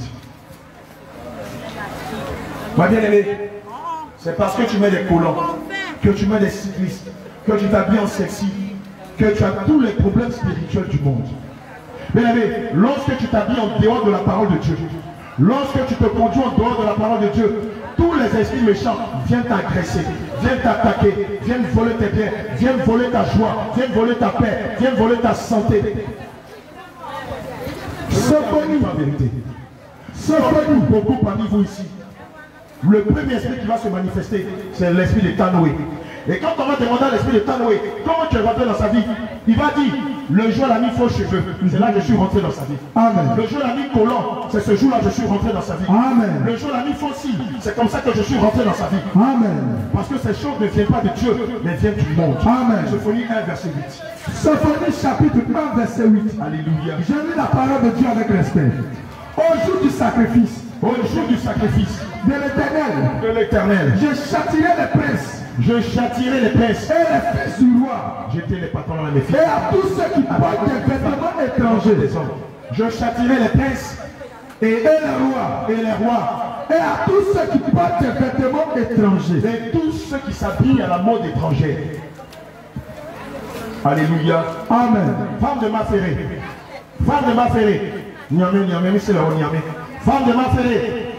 C: Ma bien-aimée, c'est parce que tu mets des collants, que tu mets des cyclistes, que tu t'habilles en sexy, que tu as tous les problèmes spirituels du monde. Bien-aimé, lorsque tu t'habilles en dehors de la parole de Dieu, lorsque tu te conduis en dehors de la parole de Dieu, tous les esprits méchants viennent t'agresser, viennent t'attaquer, viennent voler tes biens, viennent voler ta joie, viennent voler ta paix, viennent voler ta santé. Sophonie, en vérité. Sophonie, beaucoup parmi vous ici. Le premier esprit qui va se manifester, c'est l'esprit de Tanoé. Et quand on va demander à l'esprit de Tanoé, comment tu es rentré dans sa vie, il va dire, le jour où il a mis faux cheveux, c'est là que je suis rentré dans sa vie. Amen. Le jour où il a mis collant, c'est ce jour-là que je suis rentré dans sa vie. Amen. Le jour où il a mis faux cils, c'est comme ça que je suis rentré dans sa vie. Amen. Parce que ces choses ne viennent pas de Dieu, mais viennent du monde. Amen. Sophonie 1, verset 8.
B: Sophonie chapitre 1, verset 8.
C: Alléluia.
B: Je lis la parole de Dieu avec respect. Au jour du sacrifice, de l'Éternel, je châtirai les princes.
C: Je châtirai les princes
B: et les fils du roi.
C: J'étais les patrons dans mes fils.
B: Et à tous ceux qui portent des vêtements étrangers.
C: Je châtirai les princes
B: et les rois. Et à tous ceux qui portent des vêtements étrangers.
C: Et tous ceux qui s'habillent à la mode étrangère. Alléluia.
B: Amen.
C: Femme de ma ferrée. Femme de Maféré. Niamé, c'est là où Niamé. Femme de Maféré.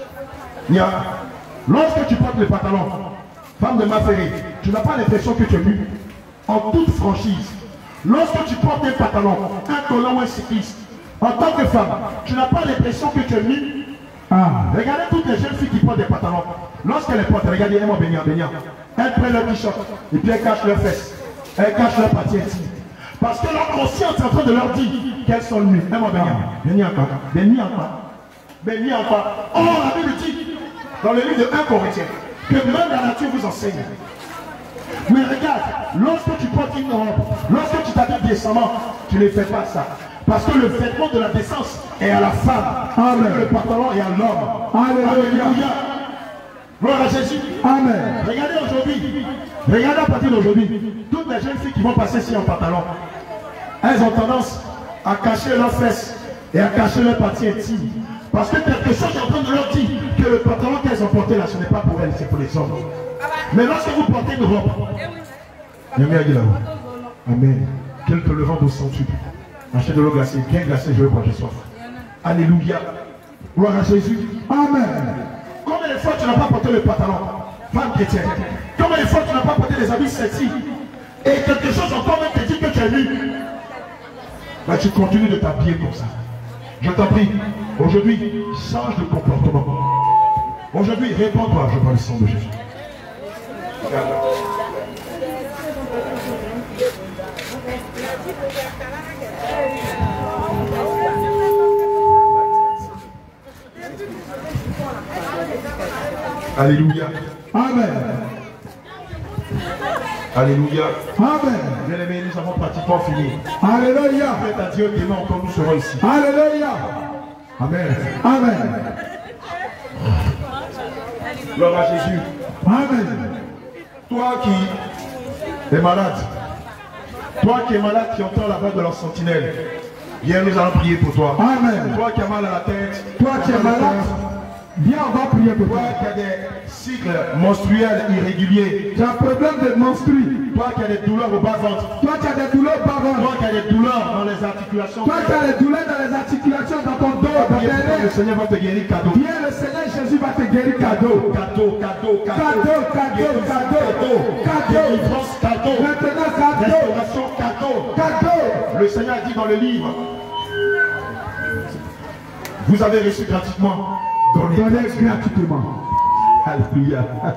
C: Lorsque tu portes le pantalon, femme de Maféré, tu n'as pas l'impression que tu es nu. En toute franchise. Lorsque tu portes un pantalon, un collant ou un cycliste, en tant que femme, tu n'as pas l'impression que tu es nu. Regardez toutes les jeunes filles qui portent des pantalons. Lorsqu'elles les portent, regardez, elles bénir. Elles prennent leur t-shirt et puis elles cachent leurs fesses. Elles cachent leur partie intime. Parce que leur conscience est en train de leur dire qu'elles sont nues. Elles vont bénir encore. Oh, la Bible dit dans le livre de 1 Corinthiens que même la nature vous enseigne. Mais regarde, lorsque tu portes une robe, lorsque tu t'habilles décemment, tu ne fais pas ça. Parce que le vêtement de la décence est à la femme. Amen. Le pantalon est à l'homme. Alléluia. Gloire à Jésus. Amen. Regardez aujourd'hui. Regardez à partir d'aujourd'hui. Toutes les jeunes filles qui vont passer ici en pantalon, elles ont tendance à cacher leurs fesses et à cacher leur partie intime. Parce que quelque chose est en train de leur dire que le pantalon qu'elles ont porté là, ce n'est pas pour elles, c'est pour les hommes. Mais lorsque vous portez une robe, amen. Quelque le vent d'eau sentu. Achetez de l'eau glacée, bien glacée, je veux boire, j'ai soif. Alléluia. Gloire à Jésus. Amen. Combien de fois tu n'as pas porté le pantalon, femme chrétienne? Combien de fois tu n'as pas porté des habits sexy? Et quelque chose encore même te dit que tu es nu. Bah, tu continues de t'habiller comme ça. Je t'en prie, aujourd'hui, change de comportement. Aujourd'hui, réponds-toi, je vois le sang de Jésus. Alléluia. Amen. Alléluia. Amen. Bien aimés, nous avons pratiquement fini. Alléluia. Faites à Dieu, demain encore nous serons ici. Alléluia. Amen. Amen. Gloire à Jésus. Amen. Toi qui es malade, qui entends la voix de leur sentinelle, viens, nous allons prier pour toi. Amen. Toi qui as mal à la tête, toi qui es malade, viens, on va prier pour toi. Toi qui as des cycles menstruels irréguliers, tu as un problème de menstru. Toi qui as des douleurs au bas-ventre, toi qui as des douleurs au bas-ventre, toi qui as des douleurs dans les articulations, toi qui as des douleurs dans les articulations, dans ton dos, le Seigneur va te guérir cadeau. Viens, le Seigneur Jésus va te guérir cadeau. Cadeau. Délivrance cadeau. Maintenant cadeau. Restauration cadeau. Le Seigneur a dit dans le livre, vous avez reçu gratuitement. Donnez gratuitement. Alléluia.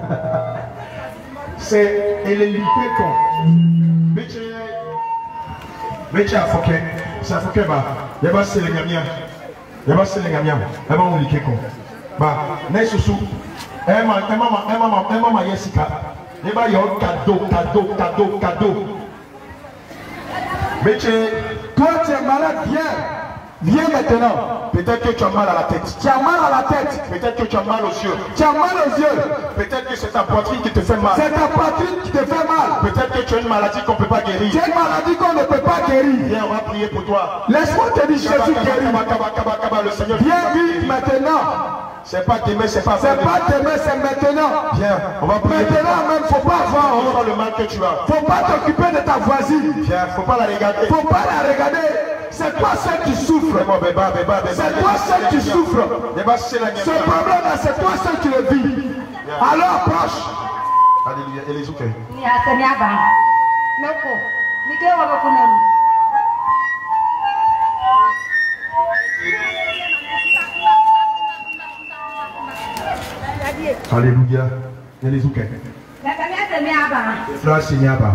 C: C'est Elélique. Métier à Foké. C'est à Foké. Il y a c'est les Gamiens. Il y a c'est les Gamiens. Il y a mon liqué. N'est sous. Emma Yessica. Il y a cadeau. Métier. Toi tu es malade, viens maintenant. Peut-être que tu as mal à la tête. Tu as mal à la tête. Peut-être que tu as mal aux yeux. Tu as mal aux yeux. Peut-être que c'est ta poitrine qui te fait mal. C'est ta poitrine qui te fait mal. Peut-être que tu as une maladie qu'on ne peut pas guérir. Tu as une maladie qu'on ne peut pas guérir. Viens, on va prier pour toi. Laisse-moi te dire, Jésus guérit. Le Seigneur. Viens vite maintenant. C'est pas demain, c'est pas demain, c'est maintenant. Viens, on va prier. Maintenant même, faut pas avoir le mal que tu as. Faut pas t'occuper de ta voisine. Viens, faut pas la regarder. Faut pas la regarder. C'est toi seul qui souffre. C'est toi seul qui souffre. Ce problème-là, c'est toi seul qui le vis. Alors approche. Alléluia. Et les autres. Alléluia. Et les autres. Frère Signaba.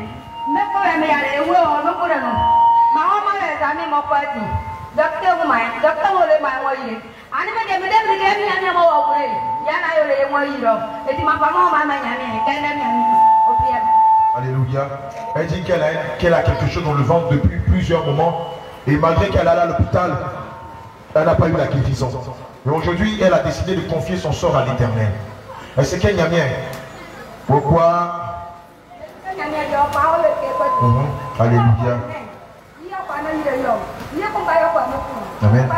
C: Alléluia. Elle dit qu'elle a quelque chose dans le ventre depuis plusieurs moments. Et malgré qu'elle allait à l'hôpital, elle n'a pas eu la guérison. Mais aujourd'hui, elle a décidé de confier son sort à l'Éternel. Et c'est qu'elle n'y a rien. Pourquoi? Alléluia. Amen.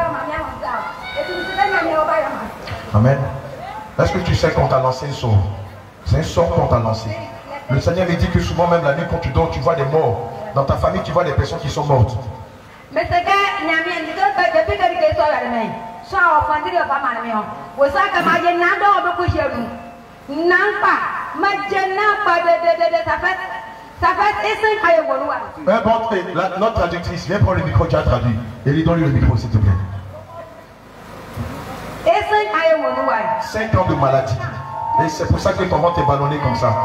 C: Amen. Est-ce que tu sais qu'on t'a lancé un sort? C'est un sort qu'on t'a lancé. Le Seigneur me dit que souvent même la nuit quand tu dors, tu vois des morts. Dans ta famille, tu vois des personnes qui sont mortes. Mais c'est que
A: Notre traductrice, viens prendre le micro, tu as traduit. Et lui donne le micro, s'il te plaît. 5 ans de maladie. Et c'est pour ça que ton ventre est ballonné comme ça.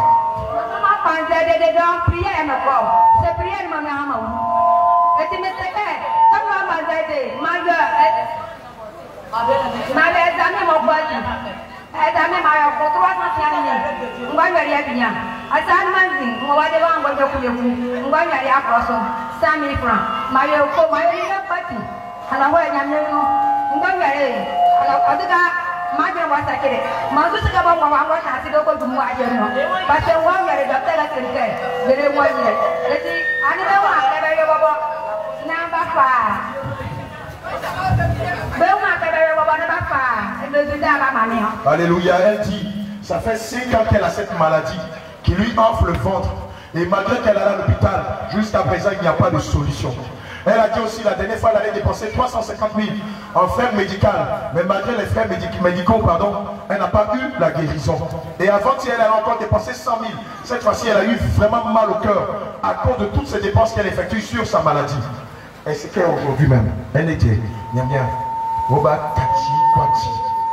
A: Alléluia, elle dit, ça fait 5 ans qu'elle a cette maladie qui lui enfle le ventre. Et malgré qu'elle est à l'hôpital, jusqu'à présent, il n'y a pas de solution. Elle a dit aussi, la dernière fois, elle allait dépenser 350 000 en frais médicaux. Mais malgré les frais médicaux, elle n'a pas eu la guérison. Et avant-hier, elle a encore dépensé 100 000. Cette fois-ci, elle a eu vraiment mal au cœur à cause de toutes ces dépenses qu'elle effectue sur sa maladie. Et c'est qu'aujourd'hui même, elle était, bien, Oba Kati Kwati.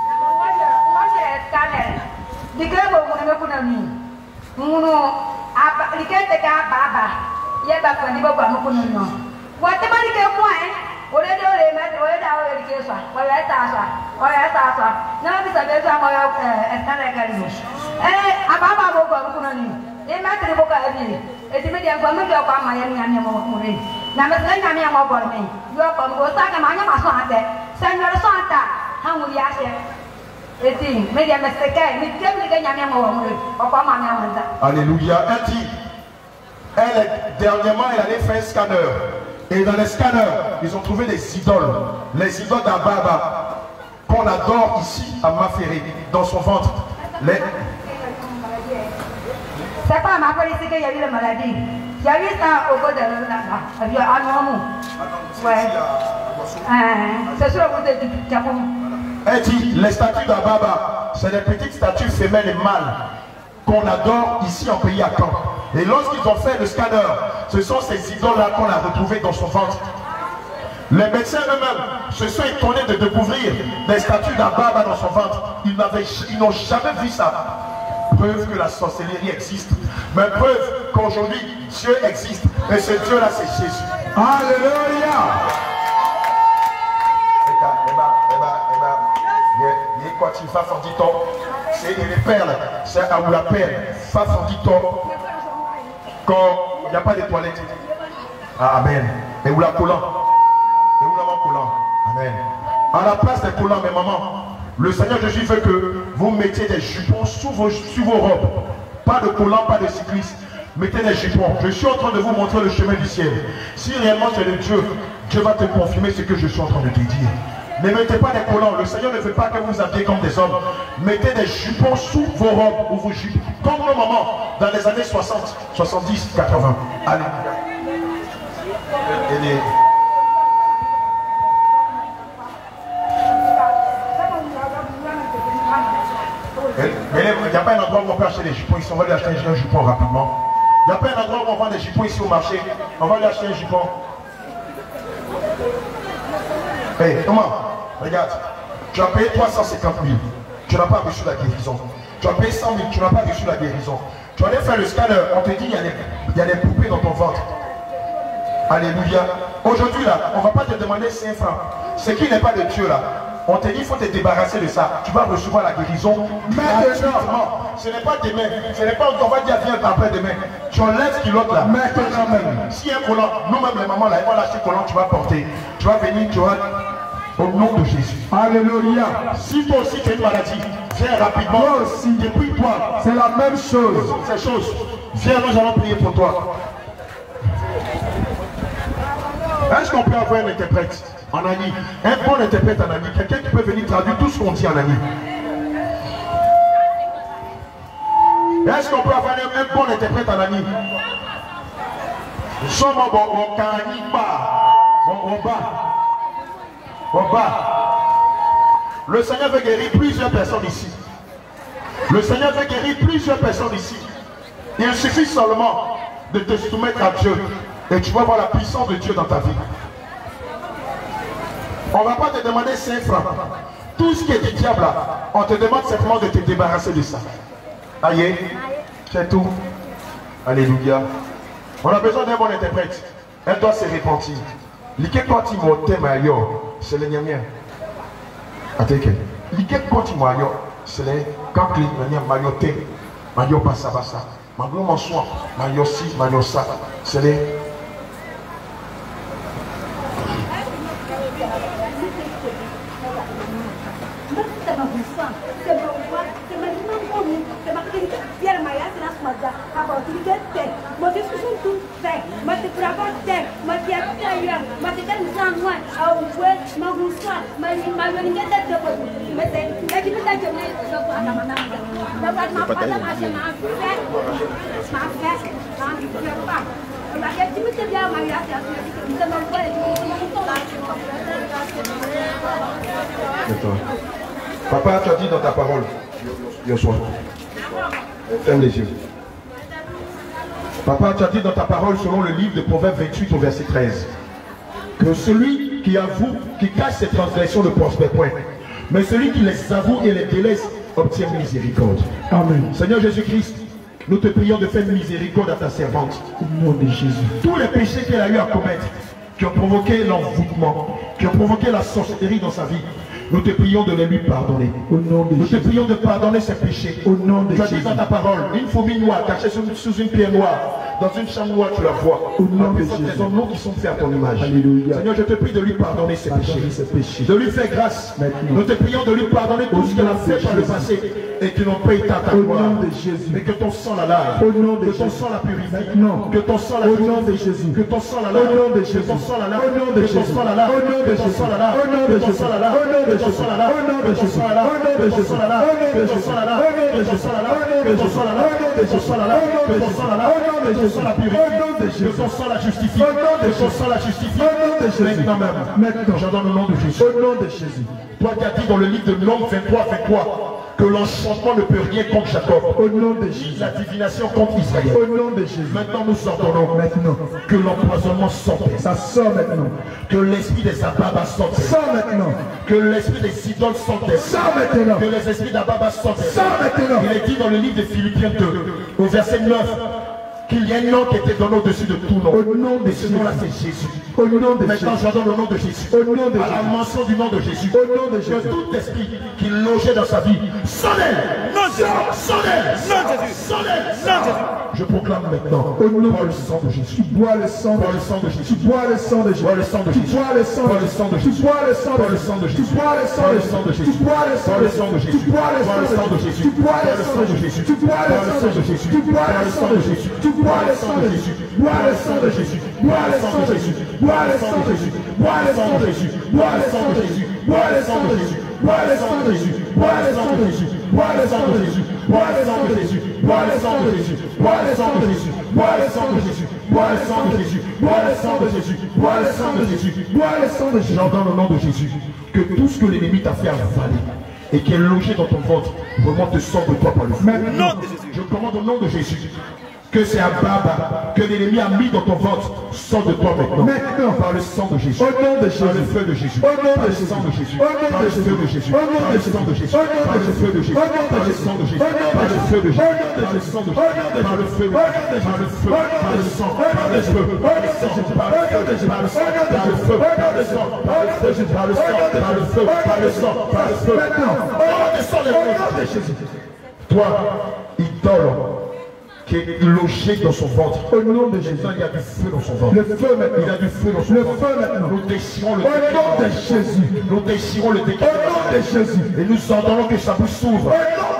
A: Alléluia. Elle dit, dernièrement, elle allait faire un scanner. Et dans les scanners, ils ont trouvé des idoles. Les idoles d'Ababa qu'on adore ici à Maféré, dans son ventre.
D: C'est pas ma police qu'il y a eu la maladie. Il y a eu ça au bout de c'est sûr que vous êtes du Japon.
A: Elle dit, les statues d'Ababa, c'est des petites statues femelles et mâles qu'on adore ici en pays à Caen. Et lorsqu'ils ont fait le scanner, ce sont ces idoles-là qu'on a retrouvées dans son ventre. Les médecins eux-mêmes se sont étonnés de découvrir des statues d'Ababa dans son ventre. Ils n'ont jamais vu ça. Preuve que la sorcellerie existe. Mais preuve qu'aujourd'hui, Dieu existe. Et ce Dieu-là, c'est Jésus. Alléluia! C'est les perles, c'est à où la perle, ça dit quand il n'y a pas de toilettes. Ah, amen. Et où la collant. Et où la main collant. Amen. À la place des collants, mes mamans, le Seigneur Jésus veut que vous mettiez des jupons sous vos robes. Pas de collants, pas de cyclistes. Mettez des jupons. Je suis en train de vous montrer le chemin du ciel. Si réellement tu es de Dieu, Dieu va te confirmer ce que je suis en train de te dire. Ne mettez pas des collants. Le Seigneur ne veut pas que vous habillez comme des hommes. Mettez des jupons sous vos robes ou vos jupes. Comme nos mamans dans les années 60, 70, 80. Allez. Mais il n'y a pas un endroit où on peut acheter des jupons ici. On va lui acheter un jupon rapidement. Il n'y a pas un endroit où on vend des jupons ici au marché. On va lui acheter un jupon. Hey, comment? Regarde, tu as payé 350 000, tu n'as pas reçu la guérison. Tu as payé 100 000, tu n'as pas reçu la guérison. Tu allais faire le scanner, on te dit il y a des poupées dans ton ventre. Alléluia. Aujourd'hui là, on ne va pas te demander 5 francs. Ce qui n'est pas de Dieu là, on te dit il faut te débarrasser de ça. Tu vas recevoir la guérison. Maintenant, ce n'est pas demain, ce n'est pas on va dire viens après demain. Tu enlèves ce l'autre là. Maintenant même. Si un collant, nous-mêmes les mamans là, ils vont lâcher le collant, tu vas porter. Tu vas venir, tu vas. Au nom de Jésus. Alléluia. Si toi aussi tu as une maladie, viens rapidement. Moi aussi, depuis toi, c'est la même chose. Ces choses. Viens, nous allons prier pour toi. Est-ce qu'on peut avoir un interprète en Ani? Un bon interprète en Ani. Quelqu'un qui peut venir traduire tout ce qu'on dit en Ani. Est-ce qu'on peut avoir un bon interprète en Ani? Sommes bon,
C: Au bas. Le Seigneur veut guérir plusieurs personnes ici. Le Seigneur veut guérir plusieurs personnes ici. Il suffit seulement de te soumettre à Dieu et tu vas voir la puissance de Dieu dans ta vie. On ne va pas te demander 5 francs. Tout ce qui est du diable là, on te demande simplement de te débarrasser de ça. Aïe, c'est tout. Alléluia. On a besoin d'un bon interprète. Elle doit se repentir. Liquet toi Timothée Mayo, c'est le Niamien. Attends, liquet toi Timothée, c'est le quand il y a Mayoté, Mayo Bassa Bassa, Mayo Monsoir, Mayo Si, Mayo Sa, c'est le. Papa, tu as dit dans ta parole hier soir. Ferme les yeux. Papa, tu as dit dans ta parole selon le livre de Proverbes 28 au verset 13 que celui qui avoue, qui cache ses transgressions ne prospère point, mais celui qui les avoue et les délaisse obtient miséricorde. Amen. Seigneur Jésus-Christ, nous te prions de faire miséricorde à ta servante. Au nom de Jésus. Tous les péchés qu'elle a eu à commettre, qui ont provoqué l'envoûtement, qui ont provoqué la sorcellerie dans sa vie, nous te prions de les lui pardonner. Au nom de Jésus. Nous te prions de pardonner ses péchés. Au nom de Jésus. Tu as dit dans ta parole, une fourmi noire cachée sous une pierre noire, dans une chambre noire, tu la vois. Au nom de Jésus. Des hommes qui sont faits à ton image. Alléluia. Seigneur, je te prie de lui pardonner ses péchés. De lui faire grâce. Maintenant. Nous te prions de lui pardonner tout ce qu'elle a fait par le passé et qui n'ont pas été à ta gloire. Au nom de Jésus. Et que ton sang la lave. Au nom de Jésus. Que ton sang la purifie. Maintenant. Que ton sang la purifie. Au nom de Jésus. Que ton sang la lave. Au nom de Jésus. Que ton sang la lave. Au nom de Jésus. Que ton sang la lave. Au nom de Jésus. Que ton sang la lave. Au nom de Jésus. Que ton sang la lave. Au nom de Jésus. Que ton sang la lave. Au nom de Jésus. Que ton sang la lave. Au nom de Jésus. Que ton sang la lave. Que ton sang la lave. Que ton sang la lave. Que ton sang la lave. Que ton sang la lave. Que ton sang la lave. Que ton sang la purifie. Que ton sang la justifie. Que ton sang la justifie. Maintenant même. Maintenant. J'adore le nom de Jésus. Au nom de Jésus. Toi qui as dit dans le livre de Nombre 23, 23 que l'enchantement ne peut rien contre Jacob. Au nom de Jésus. La divination contre Israël. Au nom de Jésus. Maintenant nous ordonnons maintenant que l'empoisonnement sorte. Ça sort maintenant. Que l'esprit des Ababa sorte. Sort maintenant. Que l'esprit des idoles sorte. Sort maintenant. Que les esprits d'Ababa sortent. Sort maintenant. Il est dit dans le livre de Philippiens 2, au verset 9, qu'il y a un nom qui était donné au-dessus de tout nom. Au nom de ce nom-là, c'est Jésus. Au nom de Maintenant, j'adore le nom de Jésus. Au nom de Jésus. À la mention du nom de Jésus. Au nom de Jésus. Que tout esprit qui logeait dans sa vie, sonnez! Non, Jésus! Sonnez! Non, Jésus! Sonnez! Non, Jésus! Je proclame maintenant, au nom de le sang de Jésus. Tu bois le sang de Jésus. Tu bois le sang de Jésus. Tu bois le sang de Jésus. Tu bois le sang de Jésus. Tu bois le sang de Jésus. Tu bois le sang de Jésus. Tu bois le sang de Jésus. Tu bois le sang de Jésus. Tu bois le sang de Jésus. Tu bois le sang de Jésus. Tu bois le sang de Jésus. Tu bois le sang de Jésus. Bois le sang de Jésus. Bois le sang de Jésus. Bois le sang de Jésus. Bois le sang de Jésus. Bois le sang de Jésus. Bois le sang de Jésus. Bois le sang de Jésus. Bois le sang de Jésus. Bois le sang de Jésus. Bois le sang de Jésus. Bois le sang de Jésus. Bois le sang de Jésus. Bois le sang de Jésus. Bois le sang de Jésus. Bois le sang de Jésus. Bois le sang de Jésus. Bois le sang de Jésus. J'entends le nom de Jésus. Que tout ce que l'ennemi t'a fait avaler et qui est logé dans ton ventre remonte de sang de toi par le feu. Maintenant, je commande au nom de Jésus que c'est un baba que l'ennemi a mis dans ton ventre sort de toi maintenant. Maintenant, par le sang de Jésus. Au nom de Jésus. Par le feu de Jésus. Au nom de Jésus. Par le Jésus. Au nom de Jésus. Au nom de Jésus. Par le feu de Jésus. Par le sang de Jésus. Par le feu de Jésus. Par le sang de Jésus. Par le feu. Par le feu. Par le sang. Par le feu. Par le sang. Par le feu. Par le feu. Par le sang. Par le feu. Par le sang. Par le feu. Par le sang. Par le feu. Maintenant. Descends les mains de Jésus. Toi, idole, qui est logé dans son ventre. Au nom de Jésus, il y a du feu dans son ventre. Le feu maintenant. Il y a du feu dans son ventre. Le feu maintenant. Nous déchirons le décret. Au nom de Jésus. Nous déchirons le décret. Au nom de Jésus. Et nous entendons que sa bouche s'ouvre. Au nom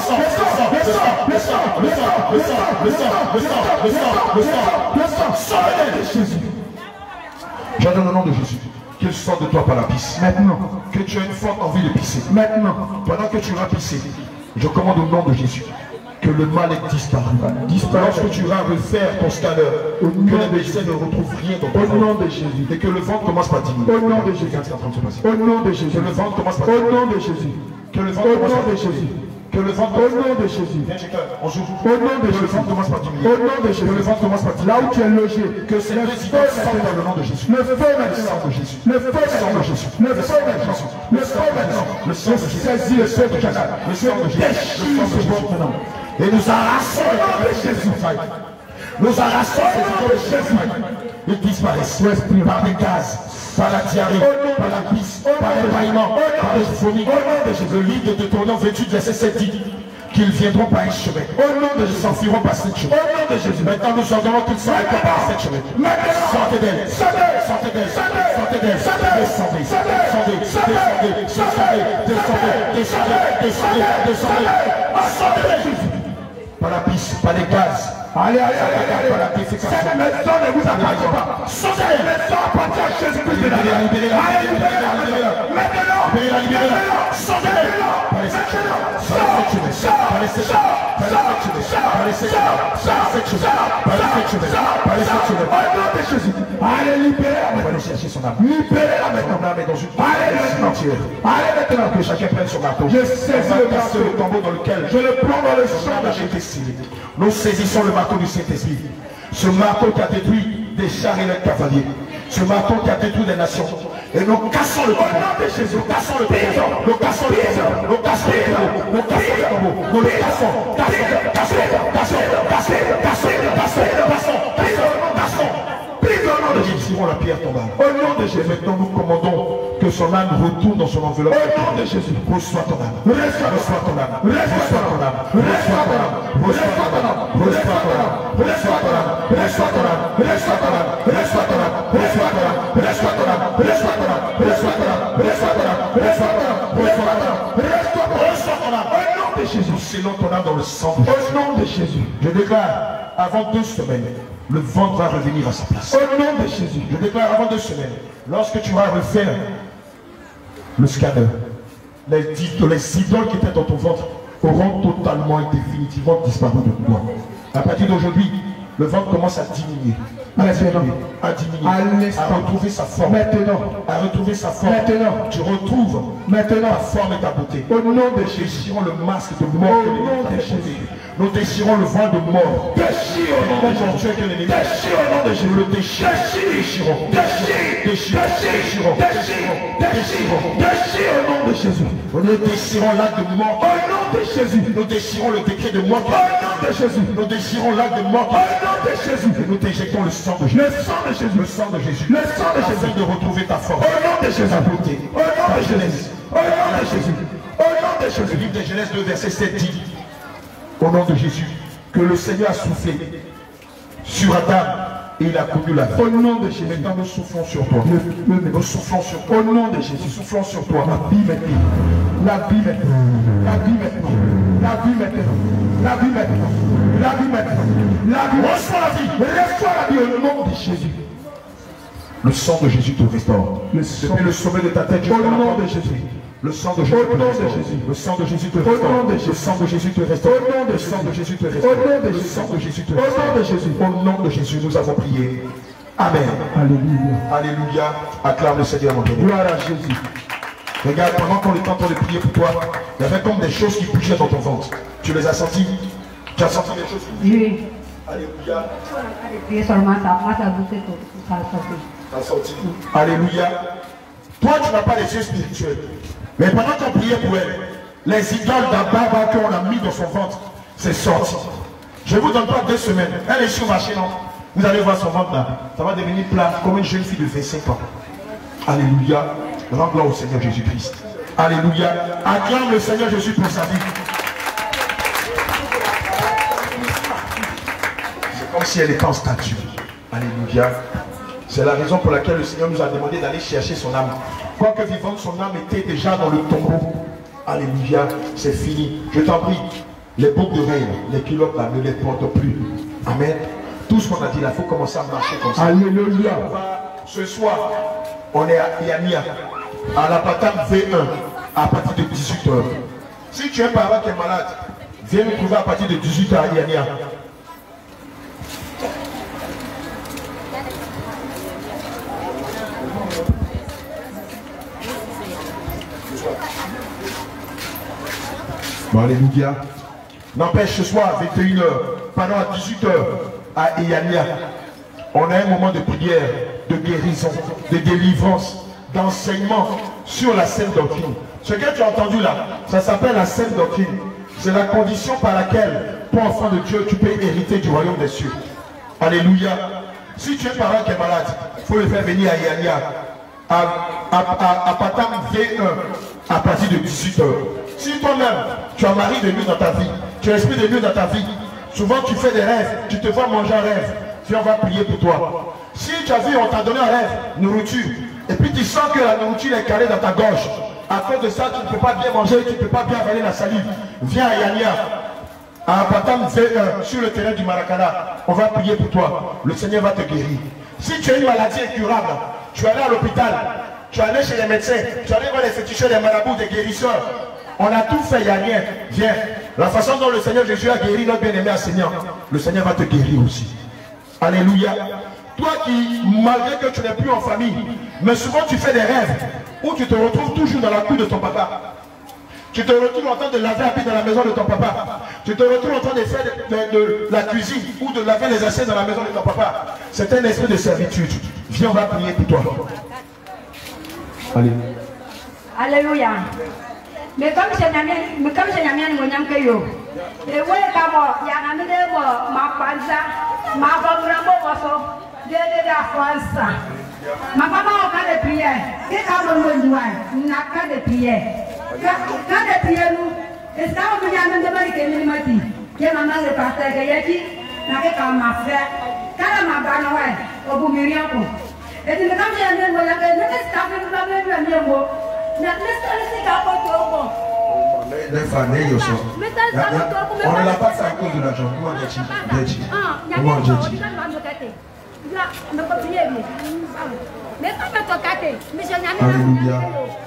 A: J'adore le nom de Jésus. Qu'il sorte de toi par la pisse. Maintenant. Que tu as une forte envie de pisser. Maintenant. Pendant que tu vas pisser, je commande au nom de Jésus que le mal est disparu. Lorsque tu vas refaire ton scanner, que les médecins ne retrouvent rien dans ton nom de Jésus. Et que le ventre commence par diminuer. Au nom de Jésus. Au nom de Jésus. Que le ventre commence par diminuer. Au nom de Jésus.
C: Que le vent
B: Au
C: commence
B: nom
C: à
B: de Jésus.
C: Que le vent
B: Au nom de Jésus.
C: Viens, Jacob, on joue.
B: Au nom de
C: Que le
B: Jésus.
C: vent commence par diminuer.
B: Au nom de Jésus.
C: Que le vent commence par
B: Là où tu es logé,
C: Que ces deux idoles sortent dans le nom de Jésus.
B: le feu
C: Le
B: maintenant.
C: sang de Jésus.
B: Le feu maintenant.
C: de Jésus.
B: Le feu maintenant. Le feu maintenant.
C: Le sang de
B: Je
C: Jésus.
B: saisis le feu du canal.
C: Le sang de Jésus.
B: Déchire
C: Le sang de
B: ce
C: Jésus.
B: bord maintenant.
C: Et nous arrachons le nom de Jésus. Nous arrachons le nom de Jésus. Ils disparaissent par des gaz, par la diarrhée, par la pisse, par l'épaillement, par les vomis. Le livre de Deutéronome 28, verset 7 dit qu'ils viendront par un chemin. Ils s'enfuiront par cette chemin. Maintenant nous ordonnons qu'ils s'arrêtent par cette chemin. Sortez d'elle. Sortez d'elle. Sortez d'elle. Descendez. Descendez. Descendez. Descendez. Descendez. Descendez. Descendez. Par la pisse, par les gaz.
B: Allez, allez,
C: Par la
B: allez.
C: défécation.
B: Cette maison ne vous appartient pas.
C: Sortez.
B: Cette maison appartient à Jésus-Christ de Nazareth. Allez, libérez-la maintenant. Maintenant. Sortez-la.
C: Par les sept chemins. Par les sept chemins. Par les sept chemins. Par les sept chemins. Par les sept chemins. Par les sept chemins.
B: Au nom de Jésus. Allez, libérez-la
C: On va
B: maintenant.
C: aller chercher son âme.
B: Libérez-la
C: Son
B: maintenant.
C: âme est dans une
B: Allez maintenant. Allez maintenant.
C: Que chacun prenne son marteau.
B: Je saisis
C: On va
B: le
C: casser
B: marteau.
C: le tombeau dans lequel
B: Je le prends dans le sang de
C: a
B: Jésus.
C: été scellé. Nous saisissons le marteau du Saint-Esprit. Ce marteau qui a détruit des chars et les cavaliers. Ce marteau qui a détruit des nations. Et nous cassons le tombeau. Nous cassons le tombeau. Nous cassons le tombeau. Nous cassons le tombeau. Nous cassons le tombeau. Nous le cassons. Cassons. Nous tirons la pierre tombale.
B: Au nom de Jésus.
C: Maintenant nous commandons que son âme retourne dans son enveloppe.
B: Au nom de Jésus.
C: Reçois ton âme.
B: Reçois
C: ton âme.
B: Reçois ton âme.
C: Reçois ton âme. Reçois ton âme. Reçois ton âme. Reçois ton âme. Reçois ton âme. Reçois ton âme. Reçois ton âme. Reçois ton âme. Reçois ton âme. Reçois ton âme. Reçois ton âme. Reçois ton âme. Reçois ton âme. Reçois ton âme. Reçois ton âme. Au nom de Jésus. Nous scellons ton âme dans le sang de Jésus.
B: Au nom de Jésus.
C: Je déclare, avant 2 semaines, le ventre va revenir à sa place.
B: Au nom de Jésus.
C: Je déclare avant 2 semaines, lorsque tu vas refaire le scanner, les idoles qui étaient dans ton ventre auront totalement et définitivement disparu de toi. À partir d'aujourd'hui, le ventre commence à diminuer. À retrouver sa forme.
B: Maintenant.
C: À retrouver sa forme.
B: Maintenant.
C: Tu retrouves
B: Maintenant.
C: ta forme et ta beauté.
B: Au nom de
C: Nous
B: Jésus.
C: déchirons le masque de mort
B: Au
C: que l'ennemi
B: nom
C: t'a
B: de
C: déposé.
B: Jésus.
C: Nous déchirons le voile de mort.
B: Déchire au nom de Jésus.
C: Que l'ennemi
B: Déchire au nom de Jésus.
C: Nous le déchirons. Déchirons. Déchirons.
B: Déchire au nom de Jésus.
C: Nous déchirons l'acte de mort.
B: Au nom de Jésus.
C: Nous déchirons le décret de mort.
B: Au nom de Jésus.
C: Nous déchirons l'acte de mort.
B: Au nom de Jésus.
C: Et nous t'éjectons le sang de Jésus.
B: Le sang de Jésus.
C: Le sang de Jésus.
B: Le sang de Jésus.
C: Afin de retrouver ta force.
B: Au nom de Jésus.
C: Ta beauté.
B: Au nom de Jésus. Au nom de Jésus. Au nom de
C: Le
B: Jésus.
C: livre de Genèse 2, verset 7 dit, au nom de Jésus, que le Seigneur a soufflé sur Adam et il a connu la vie.
B: Au nom de Jésus.
C: Maintenant nous soufflons sur toi. Nous soufflons sur toi.
B: Au nom de Jésus.
C: Nous soufflons sur toi.
B: La vie maintenant. La vie maintenant. La vie maintenant. La vie maintenant. La vie maintenant. La vie maintenant. La vie.
C: Reçois la vie.
B: Reçois la vie au nom de Jésus.
C: Le sang de Jésus te restaure.
B: Le sang.
C: Depuis le sommet de ta tête
B: Au
C: jusqu'à la
B: nom
C: pointe
B: de Jésus.
C: Le sang de Jésus
B: Au
C: te
B: nom de
C: restaure.
B: Jésus.
C: Le sang de Jésus te
B: Au
C: restaure.
B: nom de Jésus.
C: Le sang de Jésus te restaure.
B: Au nom de
C: Le
B: Jésus.
C: sang de Jésus te
B: Au
C: restaure.
B: nom de
C: Le
B: Jésus.
C: sang de Jésus te
B: Au nom
C: restaure.
B: de Jésus.
C: Au nom de Jésus, nous avons prié. Amen.
B: Alléluia.
C: Alléluia. Acclame le Seigneur, mon béni.
B: Gloire à Jésus.
C: Regarde, pendant qu'on est en train de prier pour toi, il y avait comme des choses qui bougeaient dans ton ventre. Tu les as senties? Tu as senti des choses qui bougeaient?
D: Oui.
C: Alléluia.
D: Prier seulement ça, moi ça vous fait ça sortir.
C: Tu as senti? Alléluia. Toi, tu n'as pas les yeux spirituels. Mais pendant qu'on priait pour elle, les idoles d'Abba qu'on a mis dans son ventre, c'est sorti. Je ne vous donne pas 2 semaines. Elle est sur ma chaîne, non? Vous allez voir son ventre là. Ça va devenir plat comme une jeune fille de 25 ans. Alléluia. Rends gloire au Seigneur Jésus-Christ. Alléluia. Acclame le Seigneur Jésus pour sa vie. C'est comme si elle était en statue. Alléluia. C'est la raison pour laquelle le Seigneur nous a demandé d'aller chercher son âme. Quoique vivante, son âme était déjà dans le tombeau. Alléluia. C'est fini. Je t'en prie. Les boucles d'oreilles, les culottes là, ne les portent plus. Amen. Tout ce qu'on a dit là, il faut commencer à marcher comme ça.
B: Alléluia.
C: Ce soir, on est à Yania, à la Patame V1, à partir de 18h. Si tu es un parent qui est malade, viens nous trouver à partir de 18h à Yania.
A: Bon, alléluia. N'empêche, ce soir, à 21h, pendant à 18h, à Eyania, on a un moment de prière, de guérison, de délivrance, d'enseignement sur la saine doctrine. Ce que tu as entendu là, ça s'appelle la saine doctrine. C'est la condition par laquelle, toi, enfant de Dieu, tu peux hériter du royaume des cieux. Alléluia. Si tu es un parent qui est malade, il faut le faire venir à Eyania, à Patam V1, à partir de 18h. Si toi-même, tu as mari de nuit dans ta vie, tu as esprit de nuit dans ta vie, souvent tu fais des rêves, tu te vois manger un rêve, puis on va prier pour toi. Si tu as vu, on t'a donné un rêve, nourriture, et puis tu sens que la nourriture est calée dans ta gorge, à cause de ça, tu ne peux pas bien manger, tu ne peux pas bien avaler la salive. Viens à Yania, à Patam V1, sur le terrain du Maracana, on va prier pour toi. Le Seigneur va te guérir. Si tu as une maladie incurable, tu es allé à l'hôpital, tu es allé chez les médecins, tu es allé voir les féticheurs, les marabouts, des guérisseurs. On a tout fait, il n'y a rien. Viens. La façon dont le Seigneur Jésus a guéri notre bien-aimé enseignant, le Seigneur va te guérir aussi. Alléluia. Toi qui, malgré que tu n'es plus en famille, mais souvent tu fais des rêves où tu te retrouves toujours dans la cour de ton papa. Tu te retrouves en train de laver un peu dans la maison de ton papa. Tu te retrouves en train de faire de la cuisine ou de laver les assiettes dans la maison de ton papa. C'est un esprit de servitude. Viens, on va prier pour toi. Allez.
D: Alléluia. Mais comme je n'ai rien que yo, et ouais, d'abord, il y a un ami ma panza, ma femme, de la France. Ma maman a fait des prières. Et quand on n'a pas de prières. Quand des prières, nous, et ça, on me a demandé que nous m'a dit, que maman le pasteur, que y'a dit, n'a qu'à ma frère, quand ma banane, au bout de rien. Et tu me dis, je ne sais pas, je ne sais pas, je ne sais pas.
A: On ne l'a pas fait à cause de l'argent. Comment dit-il? Comment dit-il? Alléluia.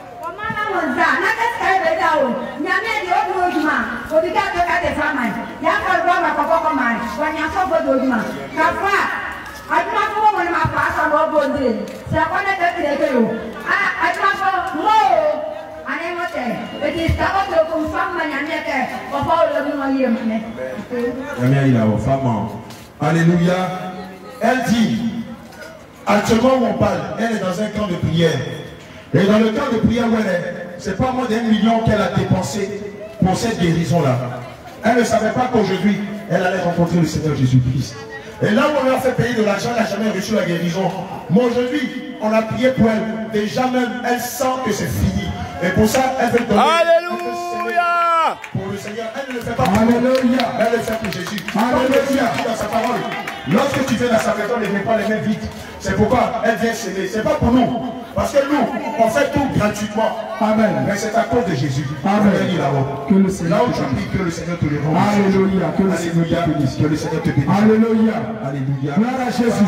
A: Alléluia. Elle dit, actuellement où on parle, elle est dans un camp de prière. Et dans le camp de prière où elle est, c'est pas moins d'1 million qu'elle a dépensé pour cette guérison-là. Elle ne savait pas qu'aujourd'hui, elle allait rencontrer le Seigneur Jésus-Christ. Et là où on lui a fait payer de l'argent, elle n'a jamais reçu la guérison. Mais aujourd'hui, on a prié pour elle. Déjà même, elle sent que c'est fini. Et pour ça, elle veut donner. Alléluia! Pour le Seigneur, elle ne le fait pas pour Alléluia. Elle le fait pour Jésus. Alléluia! Dans sa parole. Lorsque tu viens dans sa maison, ne viens pas les mains vides. C'est pourquoi elle vient s'aimer. C'est pas pour nous. Parce que nous, on fait tout gratuitement. Amen. Mais c'est à cause de Jésus. Amen. Que le Seigneur, là où tu pries, que le Seigneur te le rende. Alléluia. Que le Seigneur te bénisse. Que le Seigneur te bénisse. Alléluia. Alléluia. Gloire à Jésus.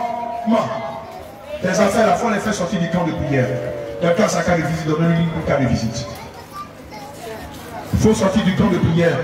A: Tes affaires, la foi, les fait sortir du camp de prière. Quelqu'un a sa carte de visite, donne-lui une carte de visite. Il faut sortir du camp de prière.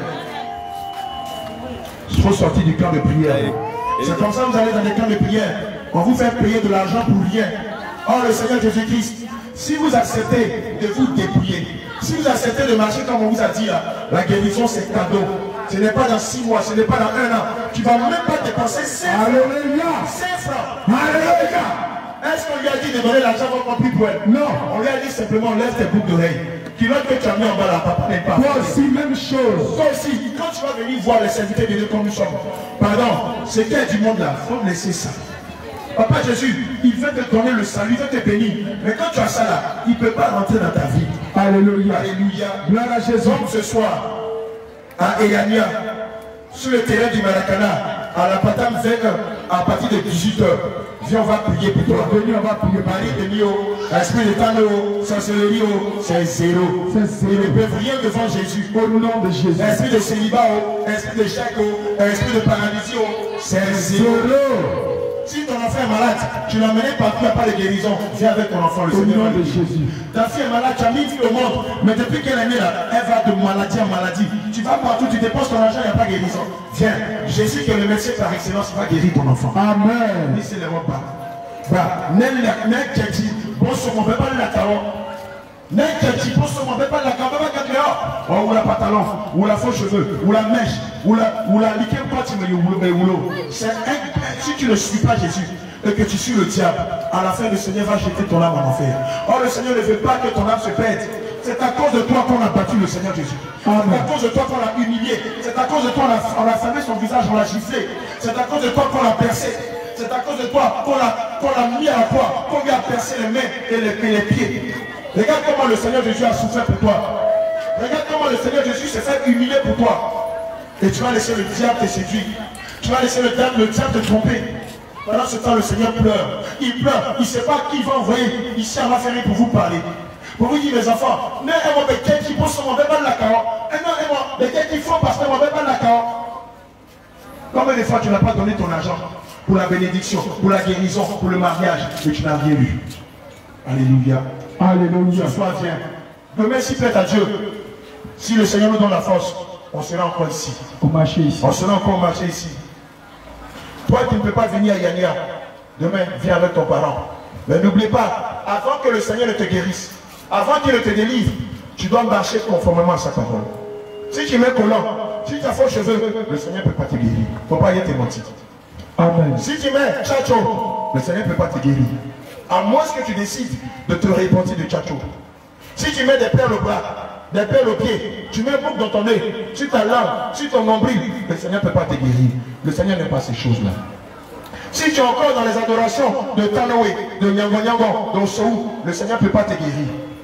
A: Il faut sortir du camp de prière. C'est comme ça que vous allez dans les camps de prière. On vous fait payer de l'argent pour rien. Or, le Seigneur Jésus-Christ, si vous acceptez de vous dépouiller, si vous acceptez de marcher comme on vous a dit là, la guérison c'est cadeau. Ce n'est pas dans 6 mois, ce n'est pas dans 1 an. Tu ne vas même pas dépenser 5 francs. Alléluia. 5 francs. Alléluia. Est-ce qu'on lui a dit de donner l'argent qu'on prie pour elle? Non. On lui a dit simplement lève tes boucles d'oreilles. Culotte que tu as mis en bas là, papa n'est pas. Toi aussi, même chose. Toi aussi, quand tu vas venir voir les serviteurs de Dieu comme nous sommes, pardon, c'est qu'il y a du monde là, il faut laisser ça. Papa Jésus, il veut te donner le salut, il veut te bénir. Mais quand tu as ça là, il ne peut pas rentrer dans ta vie. Alléluia. Alléluia. Gloire à Jésus. Donc ce soir, à Eyania, sur le terrain du Maracana, à la Patam V1, à partir de 18h, viens, on va prier pour toi. Venez, on va prier. Marie de Nio, esprit de Tano, sorcellerie, c'est zéro. Ils ne peuvent rien devant Jésus. Au nom de Jésus. Esprit de célibat, esprit de chèque, esprit de paralysie, c'est zéro. Si ton enfant est malade, tu l'as mené partout, il n'y a pas de guérison. Viens avec ton enfant, le Seigneur de Jésus. Ta fille est malade, tu as mis tout le monde. Mais depuis qu'elle est née là, elle va de maladie en maladie. Tu vas partout, tu dépenses ton argent, il n'y a pas de guérison. Viens, Jésus qui est le médecin par excellence, va guérir ton enfant. Amen. Laissez les mots pas. Bah, n'est qu'elle dit, bon, ce qu'on ne peut pas le lacaron. N'est qu'elle dit, bon, ce qu'on ne peut pas le lacaron, on va la pantalon.
C: parents, ou la faux cheveux, ou la mèche, ou la liqueur si tu ne suis pas Jésus et que tu suis le diable, à la fin le Seigneur va jeter ton âme en enfer. Or le Seigneur ne veut pas que ton âme se perde. C'est à cause de toi qu'on a battu le Seigneur Jésus. C'est à cause de toi qu'on l'a humilié. C'est à cause de toi qu'on a fermé son visage, on l'a giflé. C'est à cause de toi qu'on l'a percé. C'est à cause de toi qu'on l'a mis à la croix, qu'on lui a percé les mains et les pieds. Regarde comment le Seigneur Jésus a souffert pour toi. Regarde comment le Seigneur Jésus s'est fait humilier pour toi. Et tu vas laisser le diable te séduire. Tu vas laisser le diable te tromper. Pendant ce temps, le Seigneur pleure. Il pleure. Il ne sait pas qui il va envoyer ici à l'affaire pour vous parler. Pour vous dire, mes enfants, ne aimons pas quelqu'un qui pense mon bébé la carrière. Et non, aimons quelqu'un qui font parce que mon bébé la carrière. Combien de fois tu n'as pas donné ton argent pour la bénédiction, pour la guérison, pour le mariage, et tu n'as rien eu? Alléluia. Alléluia. Ce soir, viens. Demain, s'il plaît à Dieu, si le Seigneur nous donne la force, on sera encore ici. On sera encore au marché ici. Toi qui ne peux pas venir à Yania, demain, viens avec ton parent. Mais n'oublie pas, avant que le Seigneur ne te guérisse, avant qu'il ne te délivre, tu dois marcher conformément à sa parole. Si tu mets collant, si tu as faux cheveux, le Seigneur ne peut pas te guérir. Il ne faut pas y te mentir. Amen. Si tu mets tchatcho, le Seigneur ne peut pas te guérir. À moins que tu décides de te repentir de tchatcho. Si tu mets des perles au bras, des perles aux pieds, tu mets un boucle dans ton nez, sur ta langue, sur ton nombril, le Seigneur ne peut pas te guérir. Le Seigneur n'aime pas ces choses-là. Si tu es encore dans les adorations de Tanoé, de Nyango Nyango, de Osou, le Seigneur ne peut pas te guérir.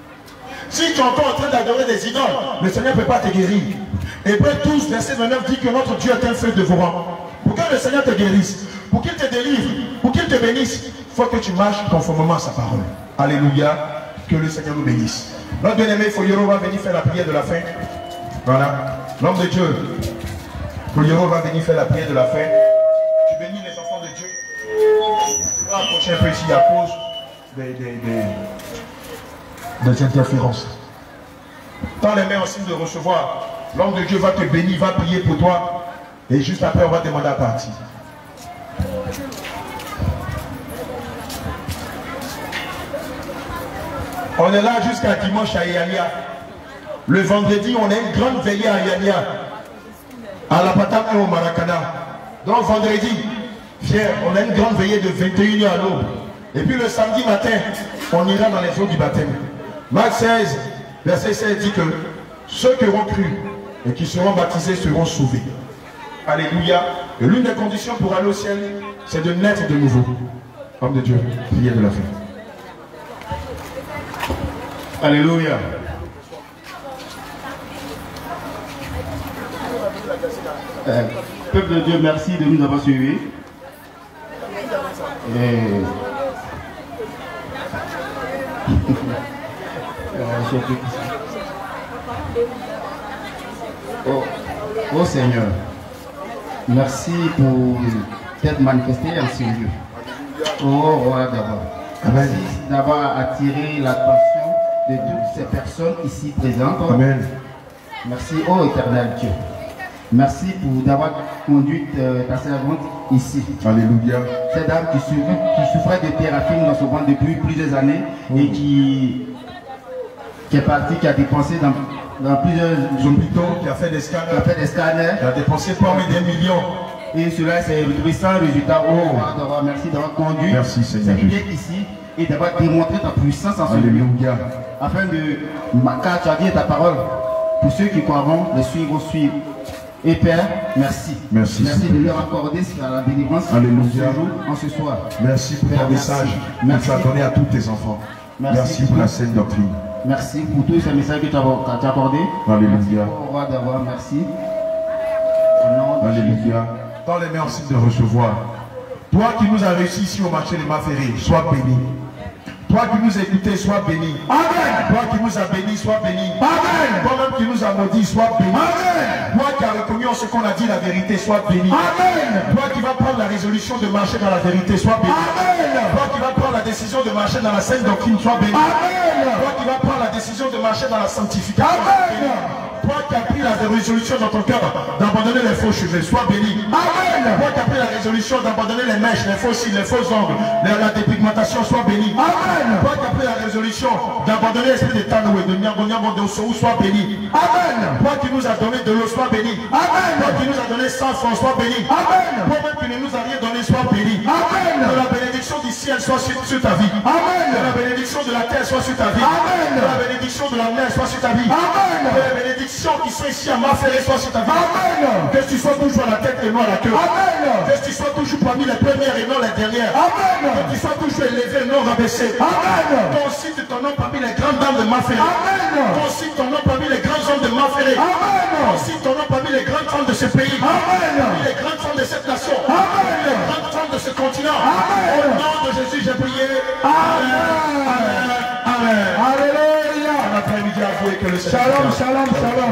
C: Si tu es encore en train d'adorer des idoles, le Seigneur ne peut pas te guérir. Hébreux 12, verset 29 dit que notre Dieu est un feu dévorant. Pour que le Seigneur te guérisse, pour qu'il te délivre, pour qu'il te bénisse, il faut que tu marches conformément à sa parole. Alléluia. Que le Seigneur nous bénisse. Notre bien-aimé Foyoro va venir faire la prière de la fin. Voilà. L'homme de Dieu. Foyoro va venir faire la prière de la fin. Tu bénis les enfants de Dieu. On va approcher un peu ici à cause des interférences. Tends les mains en signe de recevoir. L'homme de Dieu va te bénir, va prier pour toi. Et juste après, on va demander à partir. On est là jusqu'à dimanche à Yania. Le vendredi, on a une grande veillée à Yania. À la Patam et au Maracana. Donc vendredi, fier, on a une grande veillée de 21h à l'aube. Et puis le samedi matin, on ira dans les eaux du baptême. Marc 16, verset 16 dit que ceux qui auront cru et qui seront baptisés seront sauvés. Alléluia. Et l'une des conditions pour aller au ciel, c'est de naître de nouveau. Homme de Dieu, prière de la fin. Alléluia.
E: Peuple de Dieu, merci de nous avoir suivis. Oh Seigneur, merci pour t'être manifesté en ce lieu. Oh roi d'abord. Merci d'avoir attiré l'attention de toutes ces personnes ici présentes.
C: Amen.
E: Merci, ô éternel Dieu. Merci pour d'avoir conduit ta servante ici.
C: Alléluia.
E: Cette dame qui souffrait de thérapie dans son ventre depuis plusieurs années et qui est partie, qui a dépensé dans plusieurs hôpitaux,
C: qui a fait des scanners,
E: qui
C: a dépensé pas des millions.
E: Et cela s'est retrouvé sans résultat. Oh, merci d'avoir conduit
C: Seigneur
E: Jésus ici et d'avoir démontré ta puissance en ce lieu. Afin de marquer ta parole pour ceux qui croiront, les suivre, suivre. Et Père, merci. Merci de leur accorder la délivrance en ce soir.
C: Merci pour ton message que tu as donné à tous tes enfants. Merci pour la sainte doctrine.
E: Merci pour tous ces messages que tu as accordés.
C: Alléluia.
E: Au roi d'avoir, merci.
C: Alléluia. Dans les mains en signe de recevoir. Toi qui nous as réussi ici au marché des Maférés, sois béni. Toi qui nous as écoutés, sois béni. Amen. Toi qui nous as bénis, sois béni. Amen. Toi-même qui nous as maudits, sois béni. Amen. Toi qui as reconnu en ce qu'on a dit la vérité, sois béni. Amen. Toi qui vas prendre la résolution de marcher dans la vérité, sois béni. Amen. Toi qui vas prendre la décision de marcher dans la sainte doctrine, sois béni. Amen. Toi qui vas prendre la décision de marcher dans la sanctification. Amen. Toi qui as pris la résolution dans ton cœur d'abandonner les faux cheveux, sois béni.
B: Amen.
C: Toi qui as pris la résolution d'abandonner les mèches, les faux cils, les faux ongles, la dépigmentation, sois béni.
B: Amen.
C: Toi qui as pris la résolution d'abandonner l'esprit de Tanoué, de Nyango de Osou, sois béni.
B: Amen.
C: Toi qui nous as donné de l'eau, sois béni.
B: Amen.
C: Toi qui nous as donné 100 francs, sois béni.
B: Amen.
C: Toi-même qui ne nous a rien donné, sois béni.
B: Amen.
C: Que la bénédiction du ciel soit sur ta vie.
B: Amen.
C: Que la bénédiction de la terre soit sur ta vie.
B: Amen.
C: Que la bénédiction de la mer soit sur ta vie.
B: Amen.
C: Que les bénédictions qui sont ici à Maféré soient sur ta vie.
B: Amen.
C: Que tu sois toujours à la tête et non à la queue.
B: Amen.
C: Que tu sois toujours parmi les premières et non les dernières.
B: Amen.
C: Que tu sois toujours élevé et non rabaissé.
B: Amen.
C: Qu'on cite ton nom parmi les grandes dames de Maféré.
B: Amen.
C: Qu'on cite ton nom parmi les grands hommes de Maféré.
B: Amen.
C: Qu'on cite ton nom parmi les grandes femmes de ce pays.
B: Amen.
C: Parmi les grandes femmes de cette nation.
B: Amen.
C: Parmi les grandes femmes de ce continent.
B: Amen.
C: Au nom de Jésus, j'ai prié.
B: Amen.
C: Amen.
B: Alléluia.
C: Un après-midi avoué que le Seigneur.
B: Shalom, shalom, shalom.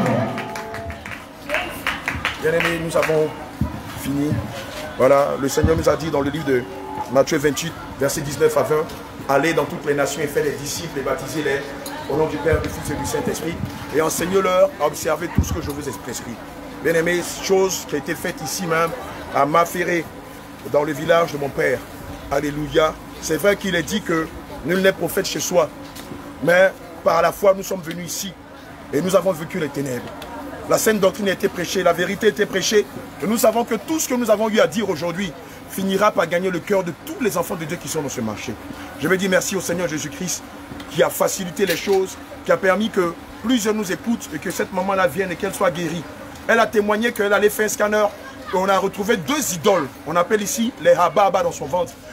A: Bien-aimés, nous avons fini. Voilà, le Seigneur nous a dit dans le livre de Matthieu 28, versets 19 à 20, allez dans toutes les nations et faites les disciples et baptisez-les au nom du Père, du Fils et du Saint-Esprit et enseignez-leur à observer tout ce que je vous ai prescrit. Bien-aimés, chose qui a été faite ici même à Maféré, dans le village de mon Père. Alléluia. C'est vrai qu'il est dit que nul n'est prophète chez soi, mais par la foi nous sommes venus ici et nous avons vécu les ténèbres. La sainte doctrine a été prêchée, la vérité a été prêchée. Et nous savons que tout ce que nous avons eu à dire aujourd'hui finira par gagner le cœur de tous les enfants de Dieu qui sont dans ce marché. Je veux dire merci au Seigneur Jésus-Christ qui a facilité les choses, qui a permis que plusieurs nous écoutent et que cette maman-là vienne et qu'elle soit guérie. Elle a témoigné qu'elle allait faire un scanner et on a retrouvé 2 idoles. On appelle ici les hababa dans son ventre.